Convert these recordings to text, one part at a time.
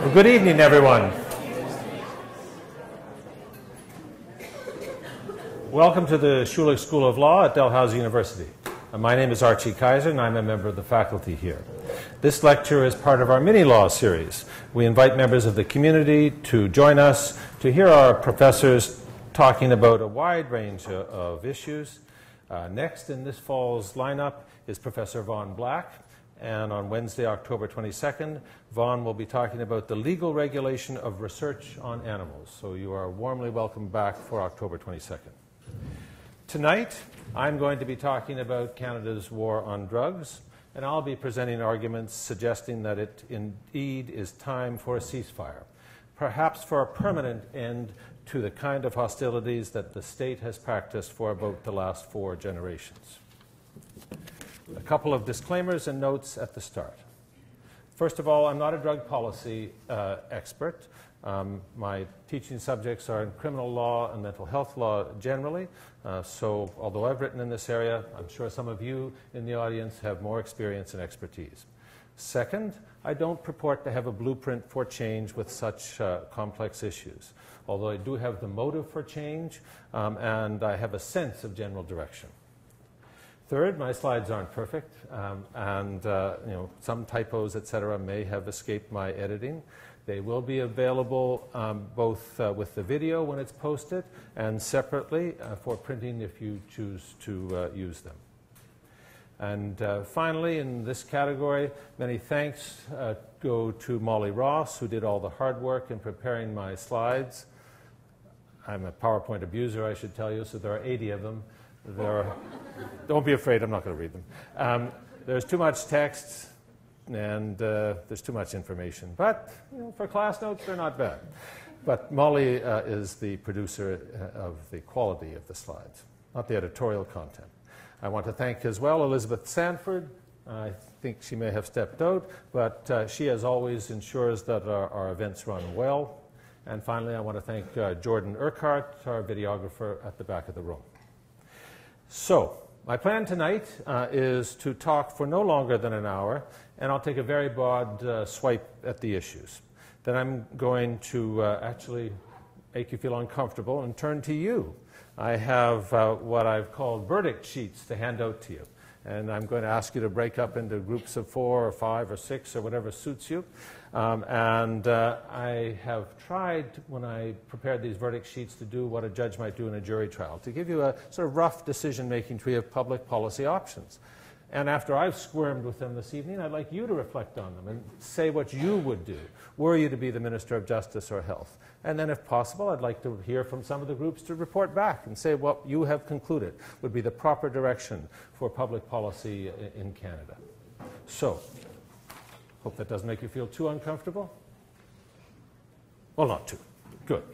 Well, good evening, everyone. Welcome to the Schulich School of Law at Dalhousie University. My name is Archie Kaiser, and I'm a member of the faculty here. This lecture is part of our mini-law series. We invite members of the community to join us to hear our professors talking about a wide range of issues. Next in this fall's lineup is Professor Vaughn Black. And on Wednesday, October 22nd, Vaughn will be talking about the legal regulation of research on animals. So you are warmly welcome back for October 22nd. Tonight, I'm going to be talking about Canada's war on drugs, and I'll be presenting arguments suggesting that it indeed is time for a ceasefire, perhaps for a permanent end to the kind of hostilities that the state has practiced for about the last 4 generations. A couple of disclaimers and notes at the start. First of all, I'm not a drug policy expert. My teaching subjects are in criminal law and mental health law generally. So although I've written in this area, I'm sure some of you in the audience have more experience and expertise. Second, I don't purport to have a blueprint for change with such complex issues, although I do have the motive for change and I have a sense of general direction. Third, my slides aren't perfect, and some typos, etc., may have escaped my editing. They will be available both with the video when it's posted and separately for printing if you choose to use them. And finally, in this category, many thanks go to Molly Ross, who did all the hard work in preparing my slides. I'm a PowerPoint abuser, I should tell you, so there are 80 of them. Don't be afraid, I'm not going to read them. There's too much text and there's too much information. But for class notes, they're not bad. But Molly is the producer of the quality of the slides, not the editorial content. I want to thank as well Elizabeth Sanford. I think she may have stepped out, but she, as always, ensures that our events run well. And finally, I want to thank Jordan Urquhart, our videographer at the back of the room. So, my plan tonight is to talk for no longer than an hour, and I'll take a very broad swipe at the issues. Then I'm going to actually make you feel uncomfortable and turn to you. I have what I've called verdict sheets to hand out to you. And I'm going to ask you to break up into groups of 4 or 5 or 6 or whatever suits you. I have tried, when I prepared these verdict sheets, to do what a judge might do in a jury trial, to give you a sort of rough decision-making tree of public policy options. And after I've squirmed with them this evening, I'd like you to reflect on them and say what you would do were you to be the Minister of Justice or Health. And then, if possible, I'd like to hear from some of the groups to report back and say what you have concluded would be the proper direction for public policy in Canada. So, hope that doesn't make you feel too uncomfortable. Well, not too. Good.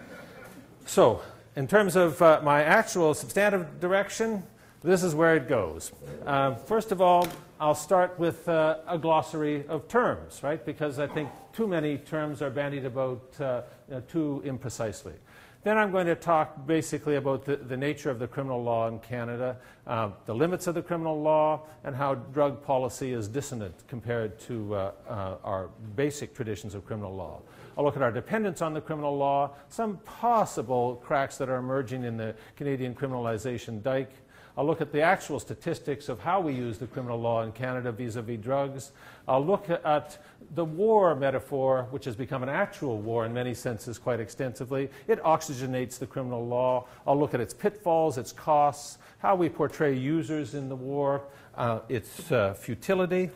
So, in terms of my actual substantive direction, this is where it goes. First of all, I'll start with a glossary of terms, right? Because I think too many terms are bandied about too imprecisely. Then I'm going to talk basically about the nature of the criminal law in Canada, the limits of the criminal law, and how drug policy is dissonant compared to our basic traditions of criminal law. I'll look at our dependence on the criminal law, some possible cracks that are emerging in the Canadian criminalization dike. I'll look at the actual statistics of how we use the criminal law in Canada vis-a-vis drugs. I'll look at the war metaphor, which has become an actual war in many senses quite extensively. It oxygenates the criminal law. I'll look at its pitfalls, its costs, how we portray users in the war, its futility.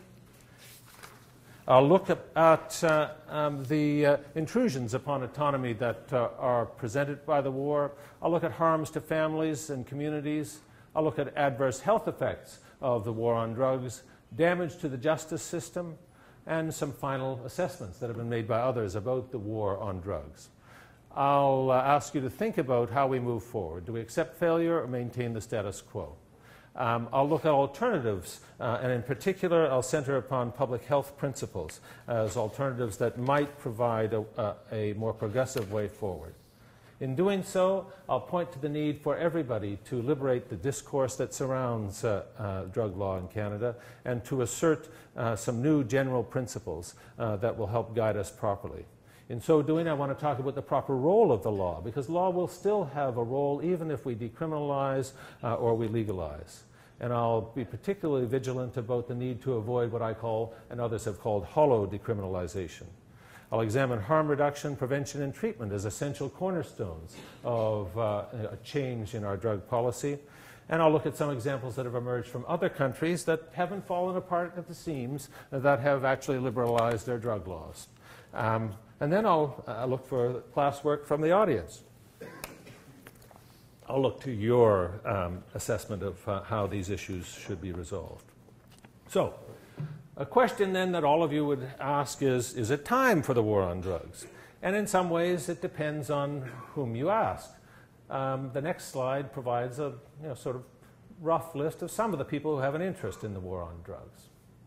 I'll look at the intrusions upon autonomy that are presented by the war. I'll look at harms to families and communities. I'll look at adverse health effects of the war on drugs, damage to the justice system, and some final assessments that have been made by others about the war on drugs. I'll ask you to think about how we move forward. Do we accept failure or maintain the status quo? I'll look at alternatives, and in particular, I'll center upon public health principles as alternatives that might provide a more progressive way forward. In doing so, I'll point to the need for everybody to liberate the discourse that surrounds drug law in Canada and to assert some new general principles that will help guide us properly. In so doing, I want to talk about the proper role of the law, because law will still have a role even if we decriminalize or we legalize. And I'll be particularly vigilant about the need to avoid what I call, and others have called, hollow decriminalization. I'll examine harm reduction, prevention, and treatment as essential cornerstones of a change in our drug policy. And I'll look at some examples that have emerged from other countries that haven't fallen apart at the seams, that have actually liberalized their drug laws. And then I'll look for classwork from the audience. I'll look to your assessment of how these issues should be resolved. So, a question then that all of you would ask is it time for the war on drugs? And in some ways, it depends on whom you ask. The next slide provides a sort of rough list of some of the people who have an interest in the war on drugs.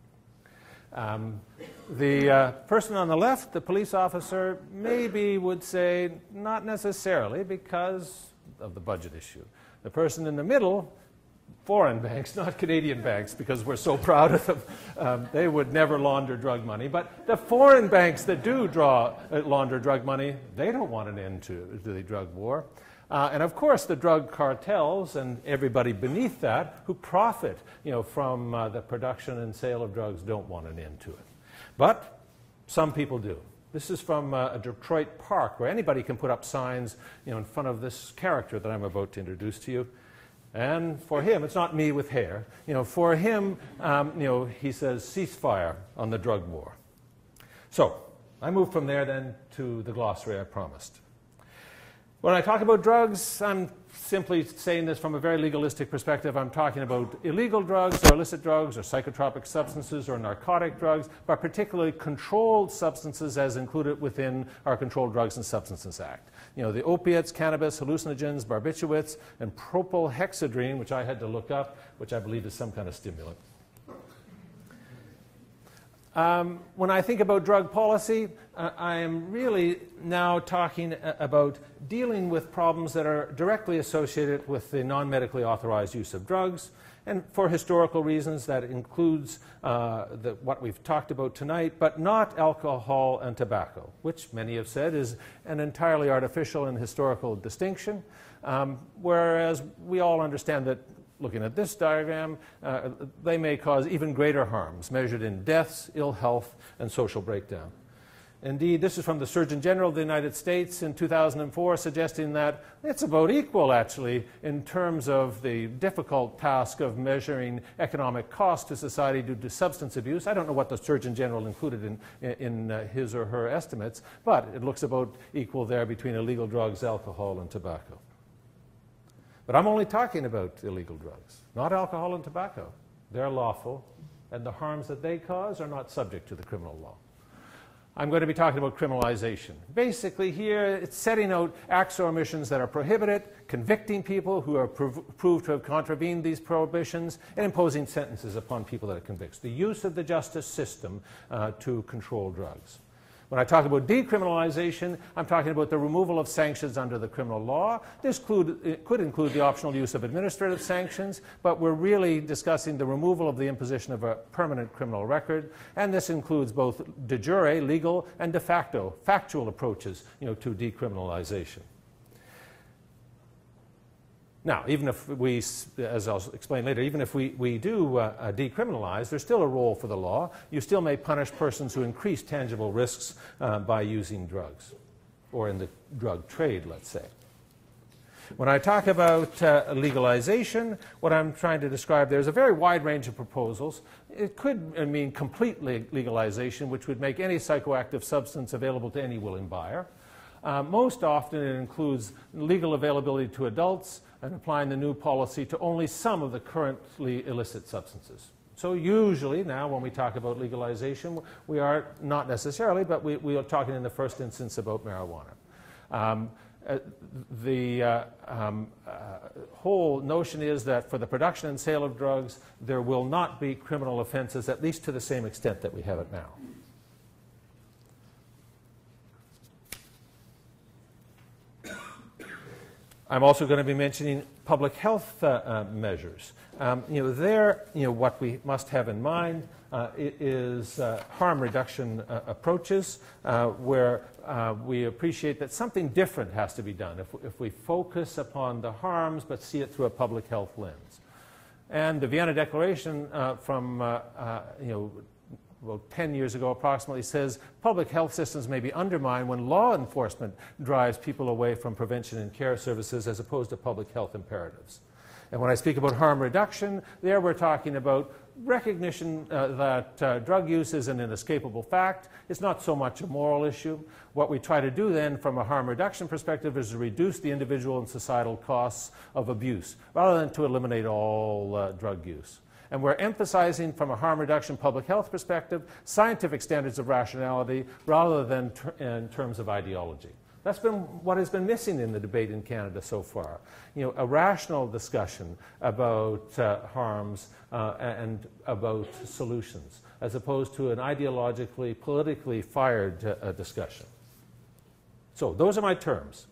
The person on the left, the police officer, maybe would say not necessarily because of the budget issue. The person in the middle, foreign banks, not Canadian banks, because we're so proud of them. They would never launder drug money. But the foreign banks that do launder drug money, they don't want an end to the drug war. And of course, the drug cartels and everybody beneath that who profit from the production and sale of drugs don't want an end to it. But some people do. This is from a Detroit park where anybody can put up signs in front of this character that I'm about to introduce to you. And for him, it's not me with hair. For him, he says ceasefire on the drug war. So I move from there then to the glossary I promised. When I talk about drugs, I'm simply saying this from a very legalistic perspective. I'm talking about illegal drugs or illicit drugs or psychotropic substances or narcotic drugs, but particularly controlled substances as included within our Controlled Drugs and Substances Act. The opiates, cannabis, hallucinogens, barbiturates, and propylhexedrine, which I had to look up, which I believe is some kind of stimulant. When I think about drug policy, I am really now talking about dealing with problems that are directly associated with the non-medically authorized use of drugs. And for historical reasons, that includes what we've talked about tonight, but not alcohol and tobacco, which many have said is an entirely artificial and historical distinction, whereas we all understand that looking at this diagram, they may cause even greater harms, measured in deaths, ill health, and social breakdown. Indeed, this is from the Surgeon General of the United States in 2004, suggesting that it's about equal, actually, in terms of the difficult task of measuring economic cost to society due to substance abuse. I don't know what the Surgeon General included in his or her estimates, but it looks about equal there between illegal drugs, alcohol, and tobacco. But I'm only talking about illegal drugs, not alcohol and tobacco. They're lawful, and the harms that they cause are not subject to the criminal law. I'm going to be talking about criminalization. Basically here, it's setting out acts or omissions that are prohibited, convicting people who are proved to have contravened these prohibitions, and imposing sentences upon people that it convicts. The use of the justice system to control drugs. When I talk about decriminalization, I'm talking about the removal of sanctions under the criminal law. This could include the optional use of administrative sanctions, but we're really discussing the removal of the imposition of a permanent criminal record, and this includes both de jure, legal, and de facto, factual approaches to decriminalization. Now, even if we, as I'll explain later, even if we do decriminalize, there's still a role for the law. You still may punish persons who increase tangible risks by using drugs, or in the drug trade, let's say. When I talk about legalization, what I'm trying to describe there is a very wide range of proposals. It could mean complete legalization, which would make any psychoactive substance available to any willing buyer. Most often it includes legal availability to adults and applying the new policy to only some of the currently illicit substances. So usually now when we talk about legalization, we are not necessarily, but we are talking in the first instance about marijuana. The whole notion is that for the production and sale of drugs, there will not be criminal offenses, at least to the same extent that we have it now. I'm also going to be mentioning public health measures. What we must have in mind is harm reduction approaches where we appreciate that something different has to be done if we focus upon the harms but see it through a public health lens. And the Vienna Declaration from 10 years ago approximately says public health systems may be undermined when law enforcement drives people away from prevention and care services as opposed to public health imperatives. And when I speak about harm reduction, there we're talking about recognition that drug use is an inescapable fact. It's not so much a moral issue. What we try to do then from a harm reduction perspective is to reduce the individual and societal costs of abuse rather than to eliminate all drug use. And we're emphasizing from a harm reduction public health perspective scientific standards of rationality rather than in terms of ideology. That's been what has been missing in the debate in Canada so far. A rational discussion about harms and about solutions, as opposed to an ideologically, politically fired discussion. So those are my terms.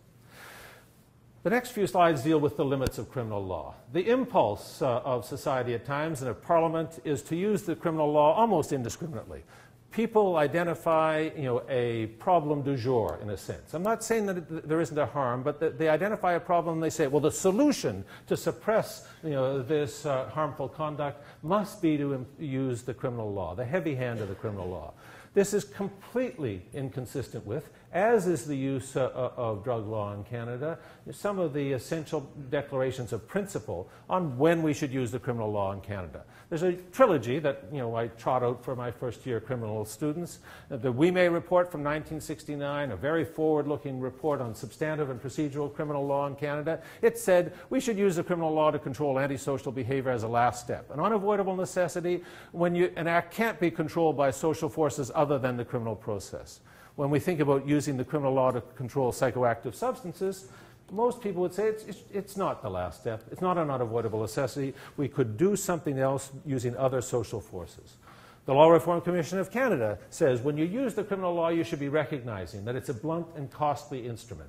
The next few slides deal with the limits of criminal law. The impulse of society at times and of Parliament is to use the criminal law almost indiscriminately. People identify, a problem du jour, in a sense. I'm not saying that there isn't a harm, but they identify a problem and they say, well, the solution to suppress, this harmful conduct must be to use the criminal law, the heavy hand of the criminal law. This is completely inconsistent with, as is the use of drug law in Canada, some of the essential declarations of principle on when we should use the criminal law in Canada. There's a trilogy that I trot out for my first-year criminal students. The We May report from 1969, a very forward-looking report on substantive and procedural criminal law in Canada. It said we should use the criminal law to control antisocial behavior as a last step, an unavoidable necessity when an act can't be controlled by social forces other than the criminal process. When we think about using the criminal law to control psychoactive substances, most people would say it's not the last step. It's not an unavoidable necessity. We could do something else using other social forces. The Law Reform Commission of Canada says when you use the criminal law, you should be recognizing that it's a blunt and costly instrument.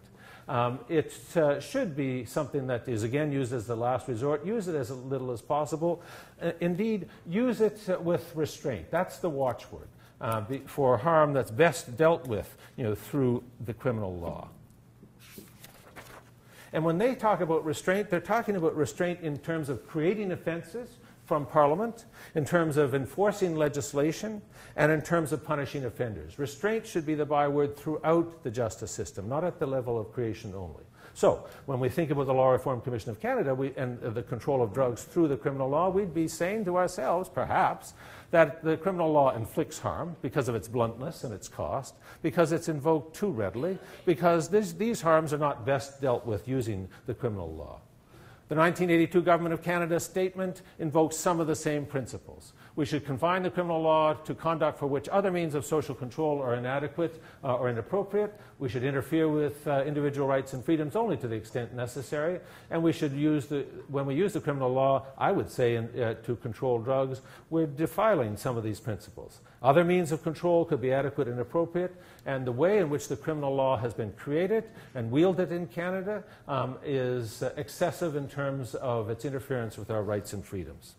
It should be something that is, again, used as the last resort. Use it as little as possible. Indeed, use it with restraint. That's the watchword for harm that's best dealt with through the criminal law. And when they talk about restraint, they're talking about restraint in terms of creating offenses from Parliament, in terms of enforcing legislation, and in terms of punishing offenders. Restraint should be the byword throughout the justice system, not at the level of creation only. So, when we think about the Law Reform Commission of Canada and the control of drugs through the criminal law, we'd be saying to ourselves, perhaps, that the criminal law inflicts harm because of its bluntness and its cost, because it's invoked too readily, because these harms are not best dealt with using the criminal law. The 1982 Government of Canada statement invokes some of the same principles. We should confine the criminal law to conduct for which other means of social control are inadequate or inappropriate. We should interfere with individual rights and freedoms only to the extent necessary. And we should when we use the criminal law, I would say, to control drugs, we're defiling some of these principles. Other means of control could be adequate and appropriate, and the way in which the criminal law has been created and wielded in Canada is excessive in terms of its interference with our rights and freedoms.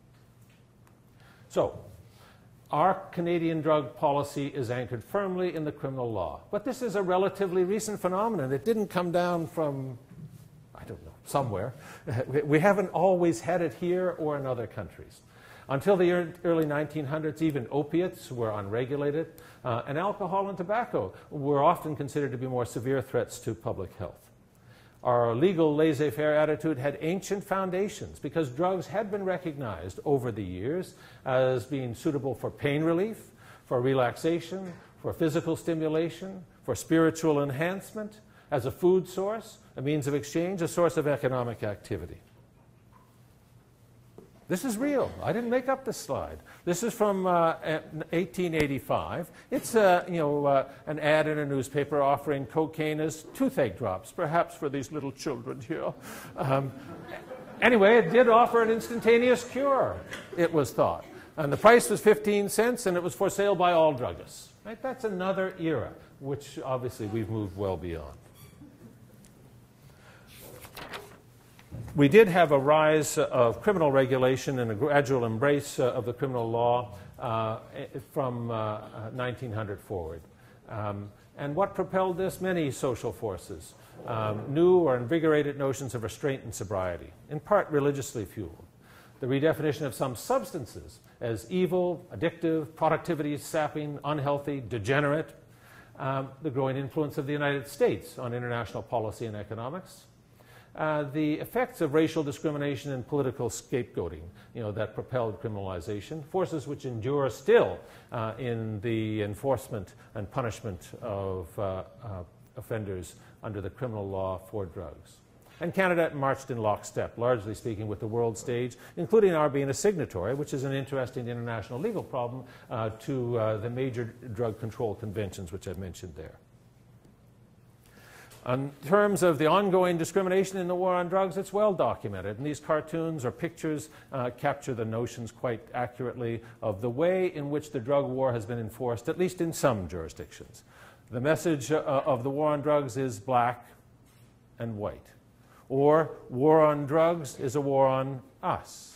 So, our Canadian drug policy is anchored firmly in the criminal law. But this is a relatively recent phenomenon. It didn't come down from, I don't know, somewhere. We haven't always had it here or in other countries. Until the early 1900s, even opiates were unregulated, and alcohol and tobacco were often considered to be more severe threats to public health. Our legal laissez-faire attitude had ancient foundations because drugs had been recognized over the years as being suitable for pain relief, for relaxation, for physical stimulation, for spiritual enhancement, as a food source, a means of exchange, a source of economic activity. This is real. I didn't make up this slide. This is from 1885. It's an ad in a newspaper offering cocaine as toothache drops, perhaps for these little children here. Anyway, it did offer an instantaneous cure, it was thought. And the price was 15 cents, and it was for sale by all druggists. Right? That's another era, which obviously we've moved well beyond. We did have a rise of criminal regulation and a gradual embrace of the criminal law from 1900 forward. And what propelled this? Many social forces. New or invigorated notions of restraint and sobriety, in part religiously fueled. The redefinition of some substances as evil, addictive, productivity sapping, unhealthy, degenerate. The growing influence of the United States on international policy and economics. The effects of racial discrimination and political scapegoating, that propelled criminalization, forces which endure still in the enforcement and punishment of offenders under the criminal law for drugs. And Canada marched in lockstep, largely speaking, with the world stage, including our being a signatory, which is an interesting international legal problem, to the major drug control conventions, which I've mentioned there. In terms of the ongoing discrimination in the war on drugs, it's well documented. And these cartoons or pictures capture the notions quite accurately of the way in which the drug war has been enforced, at least in some jurisdictions. The message of the war on drugs is black and white. Or war on drugs is a war on us.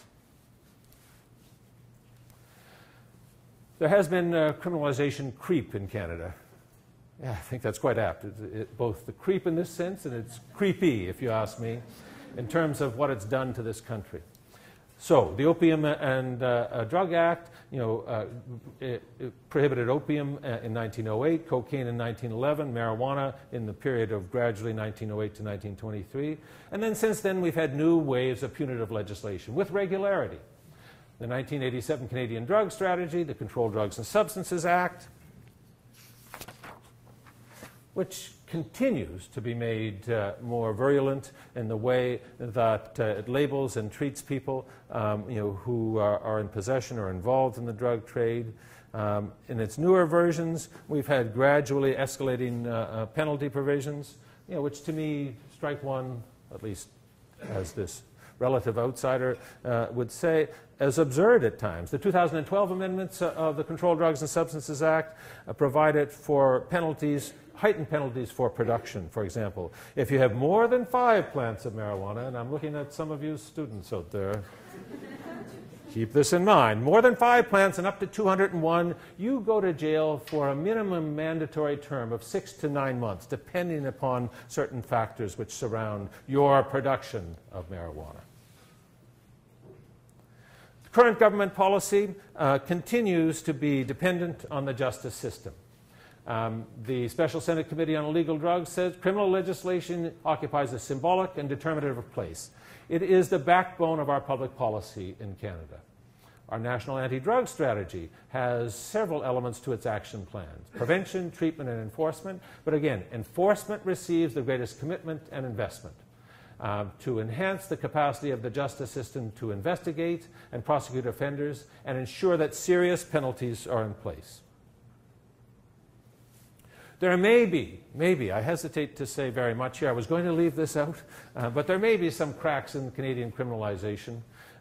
There has been criminalization creep in Canada. Yeah, I think that's quite apt. Both the creep in this sense and it's creepy, if you ask me, in terms of what it's done to this country. So the Opium and Drug Act, it prohibited opium in 1908, cocaine in 1911, marijuana in the period of gradually 1908 to 1923. And then since then we've had new waves of punitive legislation with regularity. The 1987 Canadian Drug Strategy, the Controlled Drugs and Substances Act, which continues to be made more virulent in the way that it labels and treats people who are in possession or involved in the drug trade. In its newer versions, we've had gradually escalating penalty provisions, which to me strike one, at least as this relative outsider would say, as absurd at times. The 2012 amendments of the Controlled Drugs and Substances Act provided for penalties, heightened penalties for production, for example. If you have more than 5 plants of marijuana, and I'm looking at some of you students out there, keep this in mind. More than 5 plants and up to 201, you go to jail for a minimum mandatory term of 6 to 9 months, depending upon certain factors which surround your production of marijuana. The current government policy continues to be dependent on the justice system. The Special Senate Committee on Illegal Drugs says criminal legislation occupies a symbolic and determinative place. It is the backbone of our public policy in Canada. Our national anti-drug strategy has several elements to its action plans: prevention, treatment, and enforcement. But again, enforcement receives the greatest commitment and investment to enhance the capacity of the justice system to investigate and prosecute offenders and ensure that serious penalties are in place. There may be, I hesitate to say very much here, I was going to leave this out, but there may be some cracks in Canadian criminalization.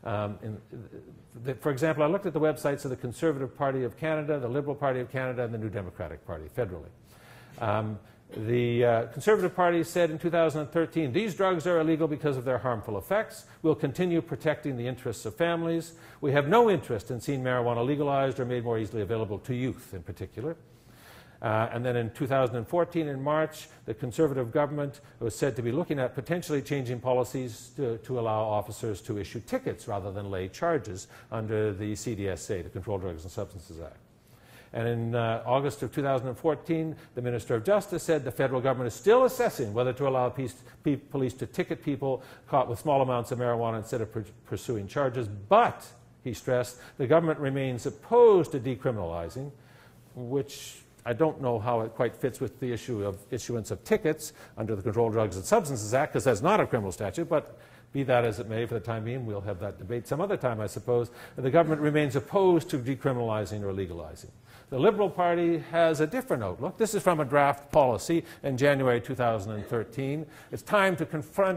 For example, I looked at the websites of the Conservative Party of Canada, the Liberal Party of Canada, and the New Democratic Party, federally. The Conservative Party said in 2013, these drugs are illegal because of their harmful effects. We'll continue protecting the interests of families. We have no interest in seeing marijuana legalized or made more easily available to youth in particular. And then in 2014, in March, the Conservative government was said to be looking at potentially changing policies to allow officers to issue tickets rather than lay charges under the CDSA, the Controlled Drugs and Substances Act. And in August of 2014, the Minister of Justice said the federal government is still assessing whether to allow police to ticket people caught with small amounts of marijuana instead of pursuing charges. But, he stressed, the government remains opposed to decriminalizing, which I don't know how it quite fits with the issue of issuance of tickets under the Controlled Drugs and Substances Act, because that's not a criminal statute, but be that as it may, for the time being, we'll have that debate some other time, I suppose. The government remains opposed to decriminalizing or legalizing. The Liberal Party has a different outlook. This is from a draft policy in January 2013. It's time to confront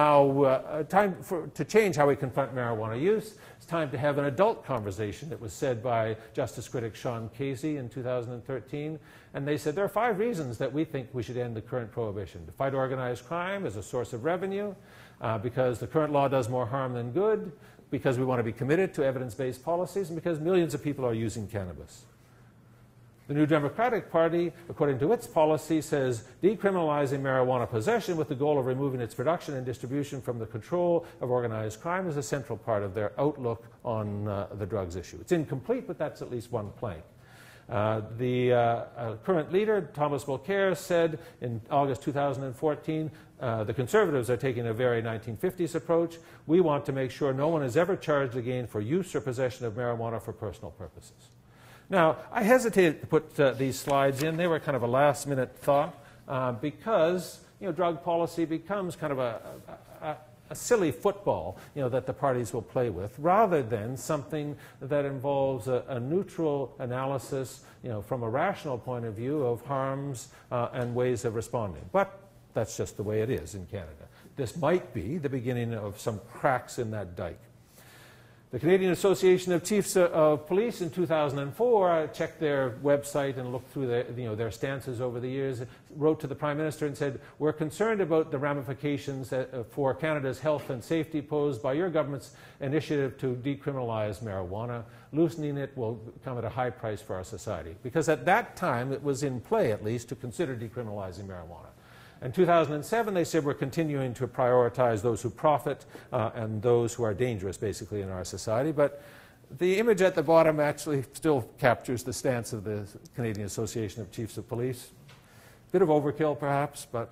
to change how we confront marijuana use. It's time to have an adult conversation. It was said by Justice critic Sean Casey in 2013. And they said there are 5 reasons that we think we should end the current prohibition. To fight organized crime as a source of revenue, because the current law does more harm than good, because we want to be committed to evidence-based policies, and because millions of people are using cannabis. The New Democratic Party, according to its policy, says decriminalizing marijuana possession with the goal of removing its production and distribution from the control of organized crime is a central part of their outlook on the drugs issue. It's incomplete, but that's at least one plank. The current leader, Thomas Mulcair, said in August 2014, the Conservatives are taking a very 1950s approach. We want to make sure no one is ever charged again for use or possession of marijuana for personal purposes. Now, I hesitated to put these slides in. They were kind of a last-minute thought because drug policy becomes kind of a silly football that the parties will play with, rather than something that involves a neutral analysis from a rational point of view of harms and ways of responding. But that's just the way it is in Canada. This might be the beginning of some cracks in that dike. The Canadian Association of Chiefs of Police in 2004, I checked their website and looked through their stances over the years, wrote to the Prime Minister and said, we're concerned about the ramifications for Canada's health and safety posed by your government's initiative to decriminalize marijuana. Loosening it will come at a high price for our society. Because at that time, it was in play, at least, to consider decriminalizing marijuana. In 2007, they said we're continuing to prioritize those who profit and those who are dangerous, basically, in our society. But the image at the bottom actually still captures the stance of the Canadian Association of Chiefs of Police. Bit of overkill, perhaps, but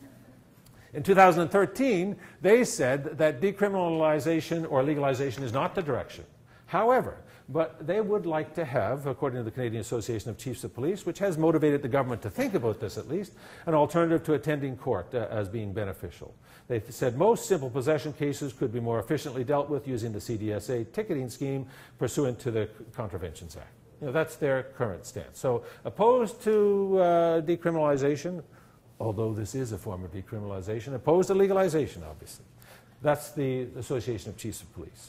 in 2013, they said that decriminalization or legalization is not the direction. However, but they would like to have, according to the Canadian Association of Chiefs of Police, which has motivated the government to think about this at least, an alternative to attending court as being beneficial. They said most simple possession cases could be more efficiently dealt with using the CDSA ticketing scheme pursuant to the Contraventions Act. That's their current stance. So opposed to decriminalization, although this is a form of decriminalization, opposed to legalization, obviously. That's the Association of Chiefs of Police.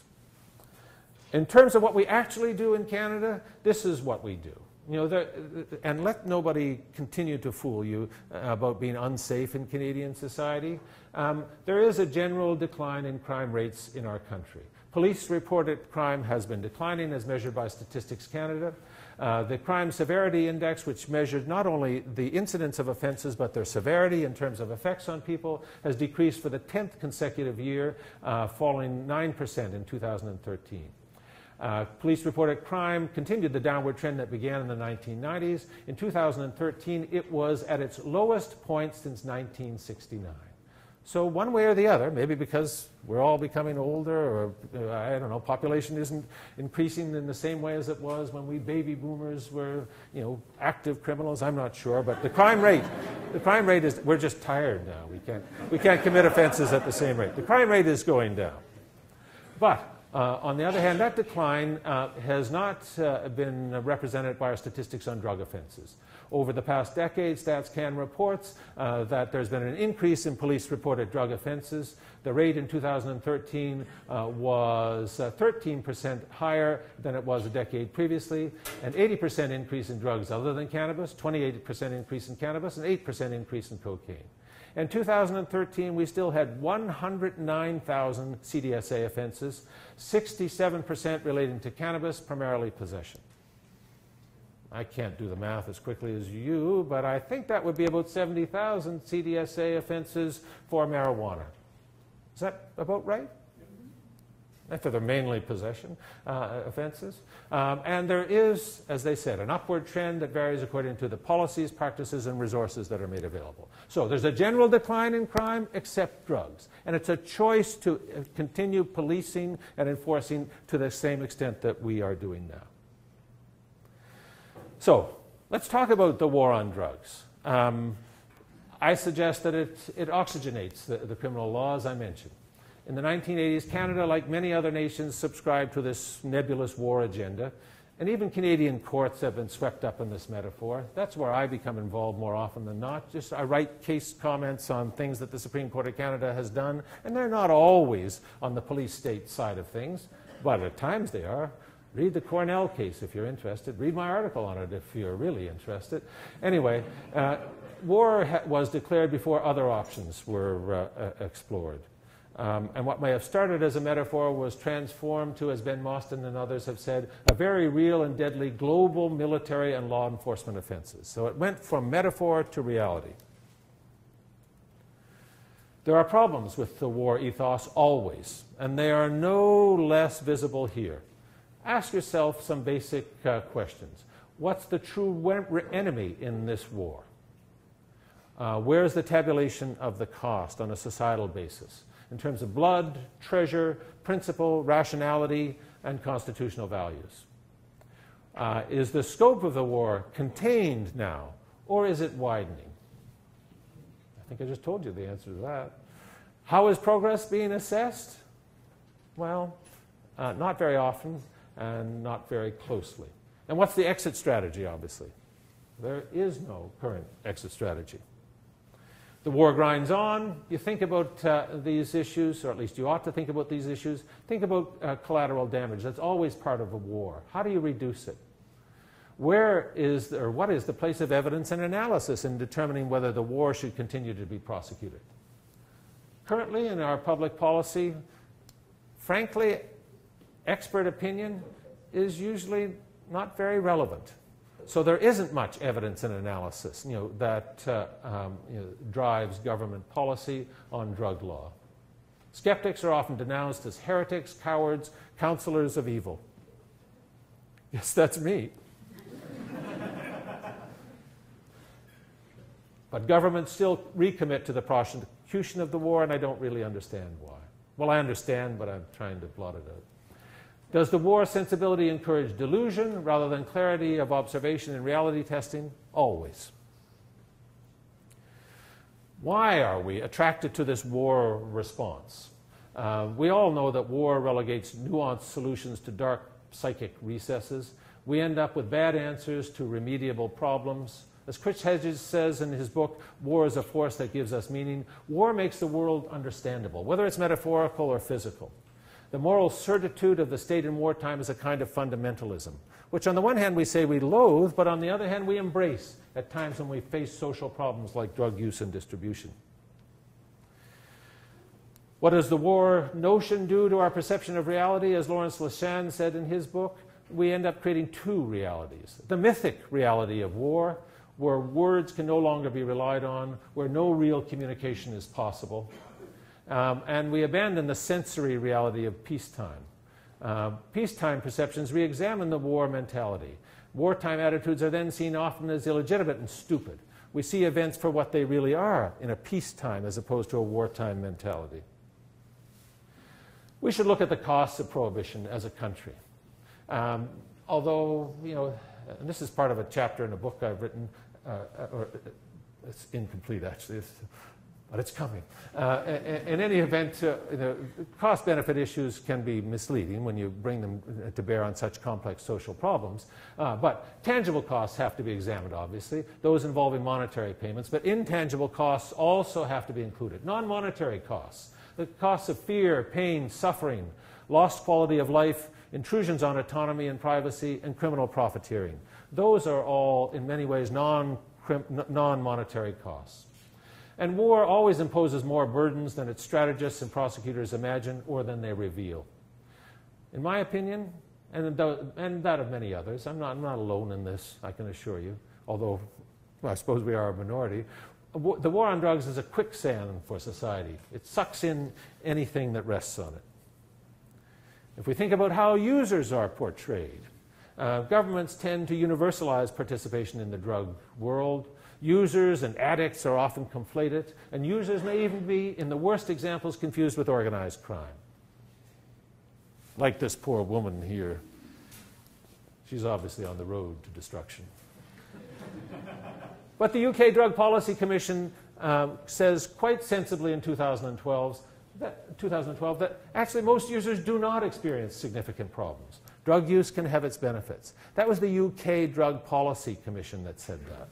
In terms of what we actually do in Canada, this is what we do. And let nobody continue to fool you about being unsafe in Canadian society. There is a general decline in crime rates in our country. Police-reported crime has been declining as measured by Statistics Canada. The Crime Severity Index, which measured not only the incidence of offenses but their severity in terms of effects on people, has decreased for the 10th consecutive year, falling 9% in 2013. Police-reported crime continued the downward trend that began in the 1990s. In 2013, it was at its lowest point since 1969. So one way or the other, maybe because we're all becoming older, or I don't know, population isn't increasing in the same way as it was when we baby boomers were, active criminals. I'm not sure, but the crime rate is, we're just tired now. We can't commit offenses at the same rate. The crime rate is going down. But on the other hand, that decline has not been represented by our statistics on drug offenses. Over the past decade, StatsCan reports that there's been an increase in police-reported drug offenses. The rate in 2013 was 13% higher than it was a decade previously, an 80% increase in drugs other than cannabis, 28% increase in cannabis, and 8% increase in cocaine. In 2013, we still had 109,000 CDSA offenses, 67% relating to cannabis, primarily possession. I can't do the math as quickly as you, but I think that would be about 70,000 CDSA offenses for marijuana. Is that about right? For the mainly possession offenses. And there is, as they said, an upward trend that varies according to the policies, practices, and resources that are made available. So there's a general decline in crime, except drugs. And it's a choice to continue policing and enforcing to the same extent that we are doing now. So let's talk about the war on drugs. I suggest that it oxygenates the criminal law, as I mentioned. In the 1980s, Canada, like many other nations, subscribed to this nebulous war agenda. And even Canadian courts have been swept up in this metaphor. That's where I become involved more often than not. I write case comments on things that the Supreme Court of Canada has done, and they're not always on the police-state side of things, but at times they are. Read the Cornell case if you're interested. Read my article on it if you're really interested. Anyway, war was declared before other options were explored. And what may have started as a metaphor was transformed to, as Ben Mostyn and others have said, a very real and deadly global military and law enforcement offenses. So it went from metaphor to reality. There are problems with the war ethos always, and they are no less visible here. Ask yourself some basic questions. What's the true enemy in this war? Where's the tabulation of the cost on a societal basis in terms of blood, treasure, principle, rationality, and constitutional values? Is the scope of the war contained now, or is it widening? I think I just told you the answer to that. How is progress being assessed? Well, not very often and not very closely. And what's the exit strategy, obviously? There is no current exit strategy. The war grinds on. You think about these issues, or at least you ought to think about these issues. Think about collateral damage. That's always part of a war. How do you reduce it? Where is, or what is the place of evidence and analysis in determining whether the war should continue to be prosecuted? Currently, in our public policy, frankly, expert opinion is usually not very relevant. So there isn't much evidence and analysis, that drives government policy on drug law. Skeptics are often denounced as heretics, cowards, counselors of evil. Yes, that's me. But governments still recommit to the prosecution of the war, and I don't really understand why. Well, I understand, but I'm trying to blot it out. Does the war sensibility encourage delusion rather than clarity of observation and reality testing? Always. Why are we attracted to this war response? We all know that war relegates nuanced solutions to dark psychic recesses. We end up with bad answers to remediable problems. As Chris Hedges says in his book, War is a Force That Gives Us Meaning, war makes the world understandable, whether it's metaphorical or physical. The moral certitude of the state in wartime is a kind of fundamentalism, which on the one hand we say we loathe, but on the other hand we embrace at times when we face social problems like drug use and distribution. What does the war notion do to our perception of reality? As Lawrence Lashan said in his book, we end up creating two realities. The mythic reality of war, where words can no longer be relied on, where no real communication is possible. And we abandon the sensory reality of peacetime. Peacetime perceptions re-examine the war mentality. Wartime attitudes are then seen often as illegitimate and stupid. We see events for what they really are in a peacetime as opposed to a wartime mentality. We should look at the costs of prohibition as a country. Although, and this is part of a chapter in a book I've written, or it's incomplete actually, but it's coming. In any event, cost-benefit issues can be misleading when you bring them to bear on such complex social problems. But tangible costs have to be examined, obviously, those involving monetary payments, but intangible costs also have to be included. Non-monetary costs, the costs of fear, pain, suffering, lost quality of life, intrusions on autonomy and privacy, and criminal profiteering. Those are all, in many ways, non-monetary costs. And war always imposes more burdens than its strategists and prosecutors imagine or than they reveal. In my opinion, and that of many others, I'm not alone in this, I can assure you, although I suppose we are a minority. The war on drugs is a quicksand for society. It sucks in anything that rests on it. If we think about how users are portrayed, governments tend to universalize participation in the drug world. Users and addicts are often conflated, and users may even be, in the worst examples, confused with organized crime. Like this poor woman here. She's obviously on the road to destruction. But the UK Drug Policy Commission says quite sensibly in 2012 that actually most users do not experience significant problems. Drug use can have its benefits. That was the UK Drug Policy Commission that said that.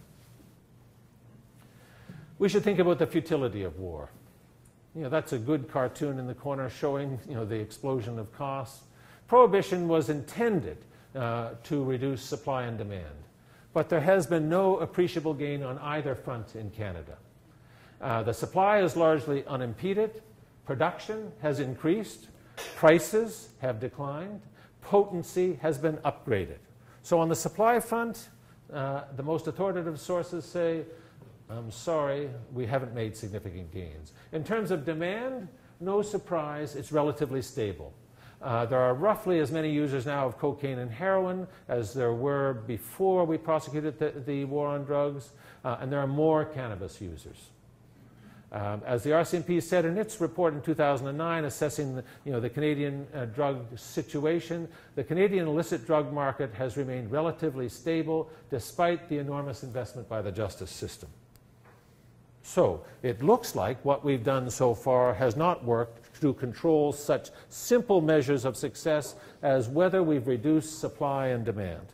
We should think about the futility of war. That's a good cartoon in the corner showing the explosion of costs. Prohibition was intended to reduce supply and demand. But there has been no appreciable gain on either front in Canada. The supply is largely unimpeded, production has increased, prices have declined, potency has been upgraded. So on the supply front, the most authoritative sources say, I'm sorry, we haven't made significant gains. In terms of demand, no surprise, it's relatively stable. There are roughly as many users now of cocaine and heroin as there were before we prosecuted the war on drugs, and there are more cannabis users. As the RCMP said in its report in 2009 assessing the Canadian drug situation, the Canadian illicit drug market has remained relatively stable despite the enormous investment by the justice system. So it looks like what we've done so far has not worked to control such simple measures of success as whether we've reduced supply and demand.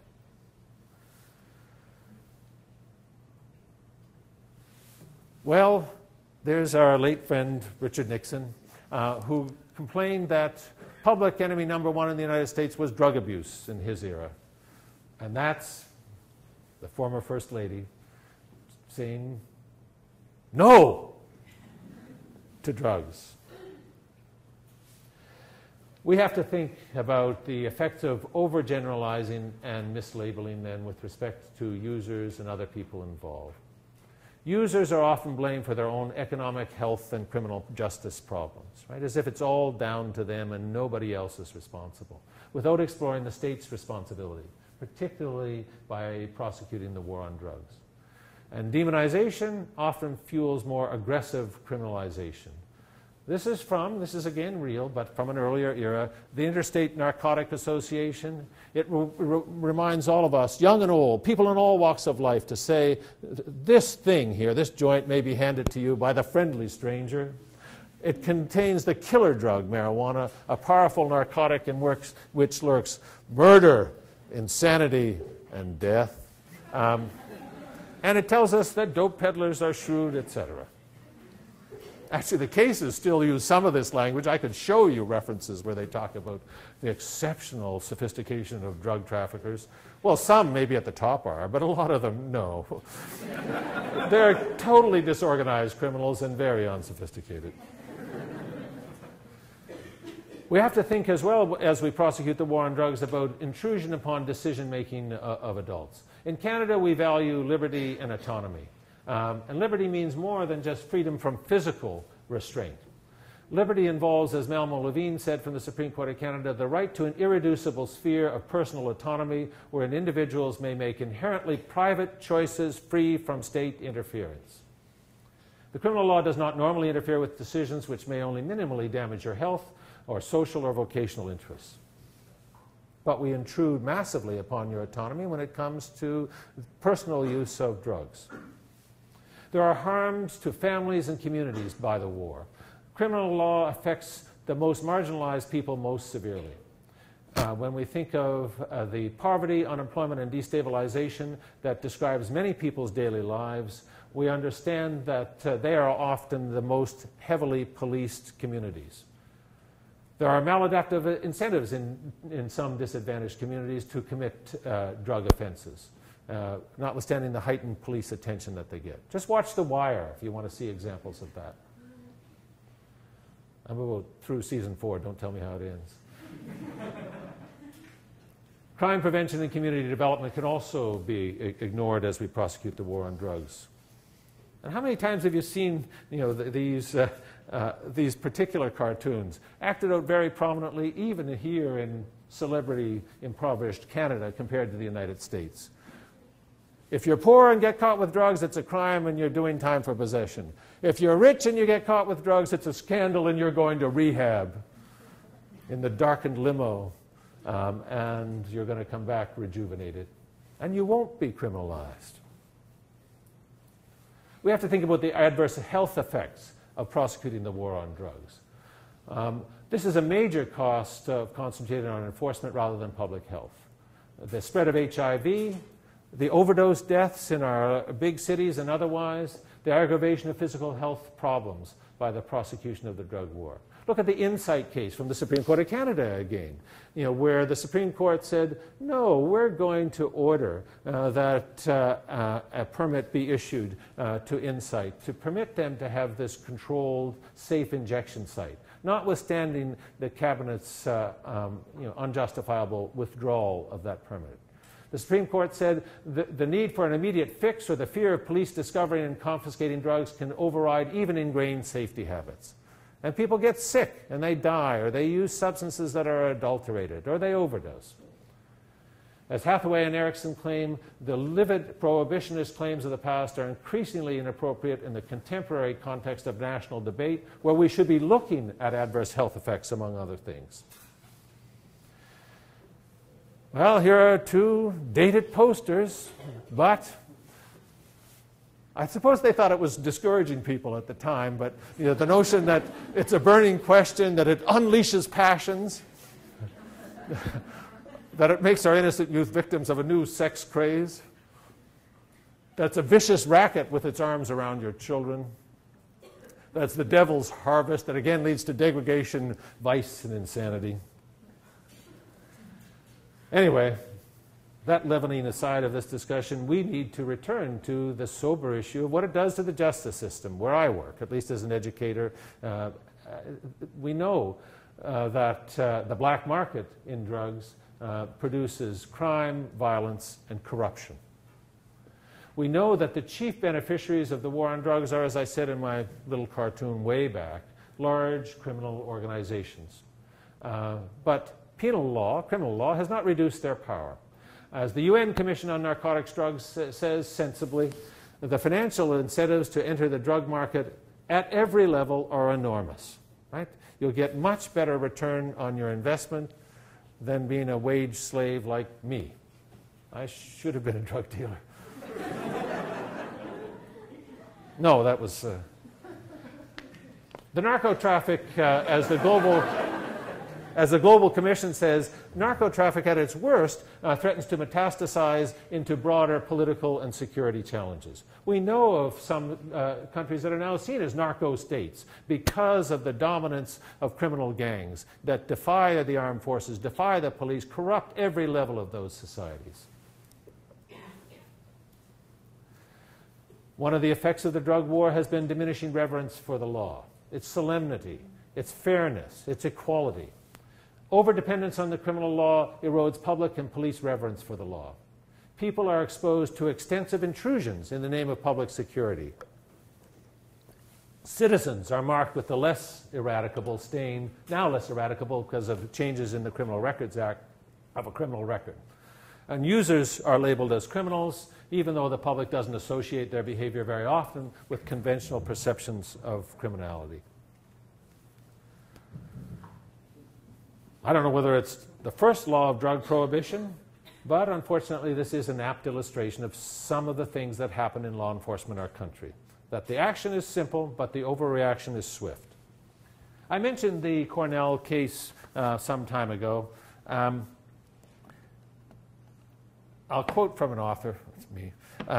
Well, there's our late friend Richard Nixon, who complained that public enemy number one in the United States was drug abuse in his era. And that's the former First Lady saying no to drugs. We have to think about the effects of overgeneralizing and mislabeling then with respect to users and other people involved. Users are often blamed for their own economic, health, and criminal justice problems, right? As if it's all down to them and nobody else is responsible, without exploring the state's responsibility, particularly by prosecuting the war on drugs. And demonization often fuels more aggressive criminalization. This is again real, but from an earlier era, the Interstate Narcotic Association. It reminds all of us, young and old, people in all walks of life, to say, this thing here, this joint may be handed to you by the friendly stranger. It contains the killer drug, marijuana, a powerful narcotic in which lurks murder, insanity, and death. And it tells us that dope peddlers are shrewd, etc. Actually, the cases still use some of this language. I could show you references where they talk about the exceptional sophistication of drug traffickers. Well, some maybe at the top are, but a lot of them, no. They're totally disorganized criminals and very unsophisticated. We have to think as well, as we prosecute the war on drugs, about intrusion upon decision-making of adults. In Canada, we value liberty and autonomy. And liberty means more than just freedom from physical restraint. Liberty involves, as Melmo Levine said from the Supreme Court of Canada, the right to an irreducible sphere of personal autonomy wherein individuals may make inherently private choices free from state interference. The criminal law does not normally interfere with decisions which may only minimally damage your health or social or vocational interests. But we intrude massively upon your autonomy when it comes to personal use of drugs. There are harms to families and communities by the war. Criminal law affects the most marginalized people most severely. When we think of the poverty, unemployment, and destabilization that describes many people's daily lives, we understand that they are often the most heavily policed communities. There are maladaptive incentives in some disadvantaged communities to commit drug offenses. Notwithstanding the heightened police attention that they get. Just watch The Wire if you want to see examples of that. I'm about through season 4, don't tell me how it ends. Crime prevention and community development can also be ignored as we prosecute the war on drugs. And how many times have you seen these particular cartoons acted out very prominently, even here in celebrity impoverished Canada compared to the United States? If you're poor and get caught with drugs, it's a crime and you're doing time for possession. If you're rich and you get caught with drugs, it's a scandal and you're going to rehab in the darkened limo, and you're going to come back rejuvenated. And you won't be criminalized. We have to think about the adverse health effects of prosecuting the war on drugs. This is a major cost concentrated on enforcement rather than public health. The spread of HIV, the overdose deaths in our big cities and otherwise, the aggravation of physical health problems by the prosecution of the drug war. Look at the Insight case from the Supreme Court of Canada again, where the Supreme Court said, no, we're going to order that a permit be issued to Insight to permit them to have this controlled, safe injection site, notwithstanding the Cabinet's unjustifiable withdrawal of that permit. The Supreme Court said the need for an immediate fix or the fear of police discovering and confiscating drugs can override even ingrained safety habits. And people get sick and they die, or they use substances that are adulterated, or they overdose. As Hathaway and Erickson claim, the livid prohibitionist claims of the past are increasingly inappropriate in the contemporary context of national debate, where we should be looking at adverse health effects, among other things. Well, here are two dated posters, but I suppose they thought it was discouraging people at the time, but the notion that it's a burning question, that it unleashes passions, that it makes our innocent youth victims of a new sex craze, that's a vicious racket with its arms around your children, that's the devil's harvest that again leads to degradation, vice, and insanity. Anyway, that leavening aside of this discussion, we need to return to the sober issue of what it does to the justice system, where I work, at least as an educator. We know that the black market in drugs produces crime, violence, and corruption. We know that the chief beneficiaries of the war on drugs are, as I said in my little cartoon way back, large criminal organizations. But criminal law has not reduced their power. As the UN Commission on Narcotics Drugs says sensibly, the financial incentives to enter the drug market at every level are enormous. Right? You'll get much better return on your investment than being a wage slave like me. I should have been a drug dealer. No, that was... The narco traffic, as the Global Commission says, narco-traffic at its worst threatens to metastasize into broader political and security challenges. We know of some countries that are now seen as narco-states because of the dominance of criminal gangs that defy the armed forces, defy the police, corrupt every level of those societies. One of the effects of the drug war has been diminishing reverence for the law, its solemnity, its fairness, its equality. Overdependence on the criminal law erodes public and police reverence for the law. People are exposed to extensive intrusions in the name of public security. Citizens are marked with the less eradicable stain, now less eradicable because of changes in the Criminal Records Act, of a criminal record. And users are labeled as criminals, even though the public doesn't associate their behavior very often with conventional perceptions of criminality. I don't know whether it's the first law of drug prohibition, but unfortunately this is an apt illustration of some of the things that happen in law enforcement in our country. That the action is simple, but the overreaction is swift. I mentioned the Cornell case some time ago. I'll quote from an author, it's me.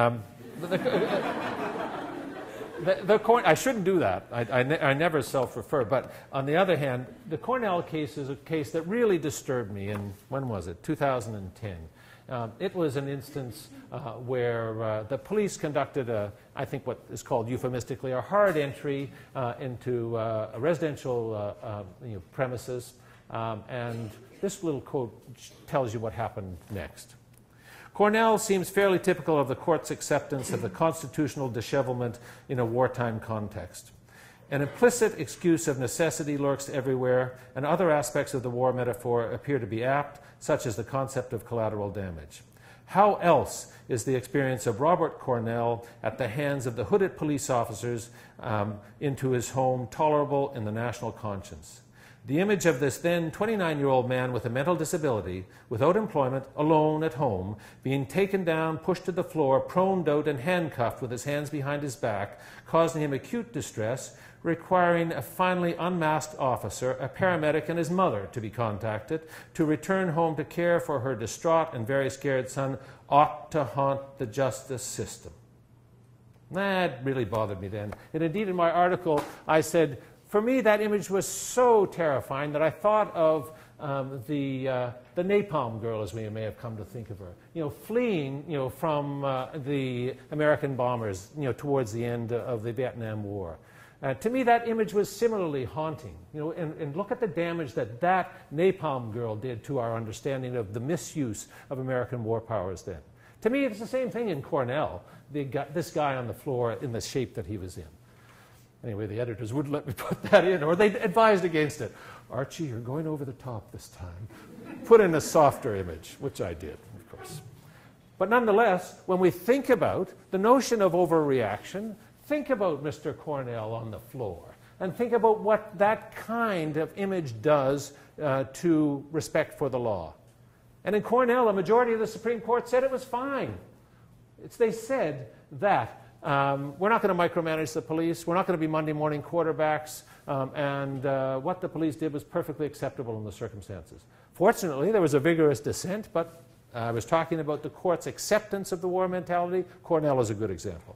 I shouldn't do that. I never self-refer. But on the other hand, the Cornell case is a case that really disturbed me in, when was it? 2010. It was an instance where the police conducted I think what is called euphemistically a hard entry into a residential premises. And this little quote tells you what happened next. Cornell seems fairly typical of the court's acceptance of the constitutional dishevelment in a wartime context. An implicit excuse of necessity lurks everywhere, and other aspects of the war metaphor appear to be apt, such as the concept of collateral damage. How else is the experience of Robert Cornell at the hands of the hooded police officers into his home tolerable in the national conscience? The image of this then 29-year-old man with a mental disability, without employment, alone at home, being taken down, pushed to the floor, proned out and handcuffed with his hands behind his back, causing him acute distress, requiring a finally unmasked officer, a paramedic and his mother to be contacted to return home to care for her distraught and very scared son, ought to haunt the justice system. That really bothered me then. And indeed, in my article, I said, for me, that image was so terrifying that I thought of the napalm girl, as we may have come to think of her, fleeing, from the American bombers, towards the end of the Vietnam War. To me, that image was similarly haunting. And look at the damage that napalm girl did to our understanding of the misuse of American war powers then. To me, it's the same thing in Cornell, this guy on the floor in the shape that he was in. Anyway, the editors wouldn't let me put that in, or they advised against it. Archie, you're going over the top this time. Put in a softer image, which I did, of course. But nonetheless, when we think about the notion of overreaction, think about Mr. Cornell on the floor, and think about what that kind of image does to respect for the law. And in Cornell, a majority of the Supreme Court said it was fine. They said that we're not going to micromanage the police, we're not going to be Monday morning quarterbacks, and what the police did was perfectly acceptable in the circumstances. Fortunately, there was a vigorous dissent, but I was talking about the court's acceptance of the war mentality. Cornell is a good example.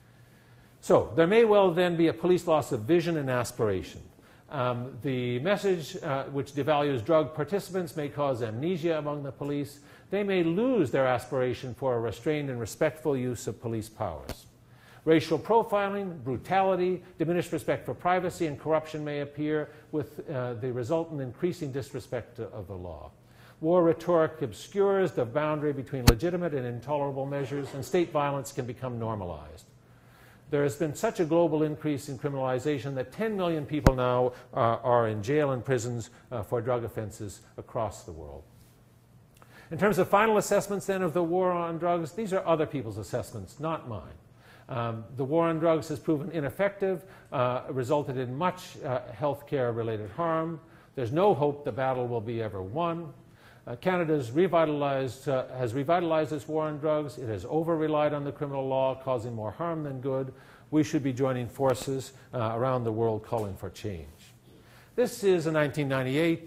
So there may well then be a police loss of vision and aspiration. The message which devalues drug participants may cause amnesia among the police. They may lose their aspiration for a restrained and respectful use of police powers. Racial profiling, brutality, diminished respect for privacy, and corruption may appear, with the resultant increasing disrespect of the law. War rhetoric obscures the boundary between legitimate and intolerable measures, and state violence can become normalized. There has been such a global increase in criminalization that 10 million people now are in jail and prisons for drug offenses across the world. In terms of final assessments then of the war on drugs, these are other people's assessments, not mine. The war on drugs has proven ineffective, resulted in much healthcare-related harm. There's no hope the battle will be ever won. Canada has revitalized its war on drugs. It has over-relied on the criminal law, causing more harm than good. We should be joining forces around the world calling for change. This is a 1998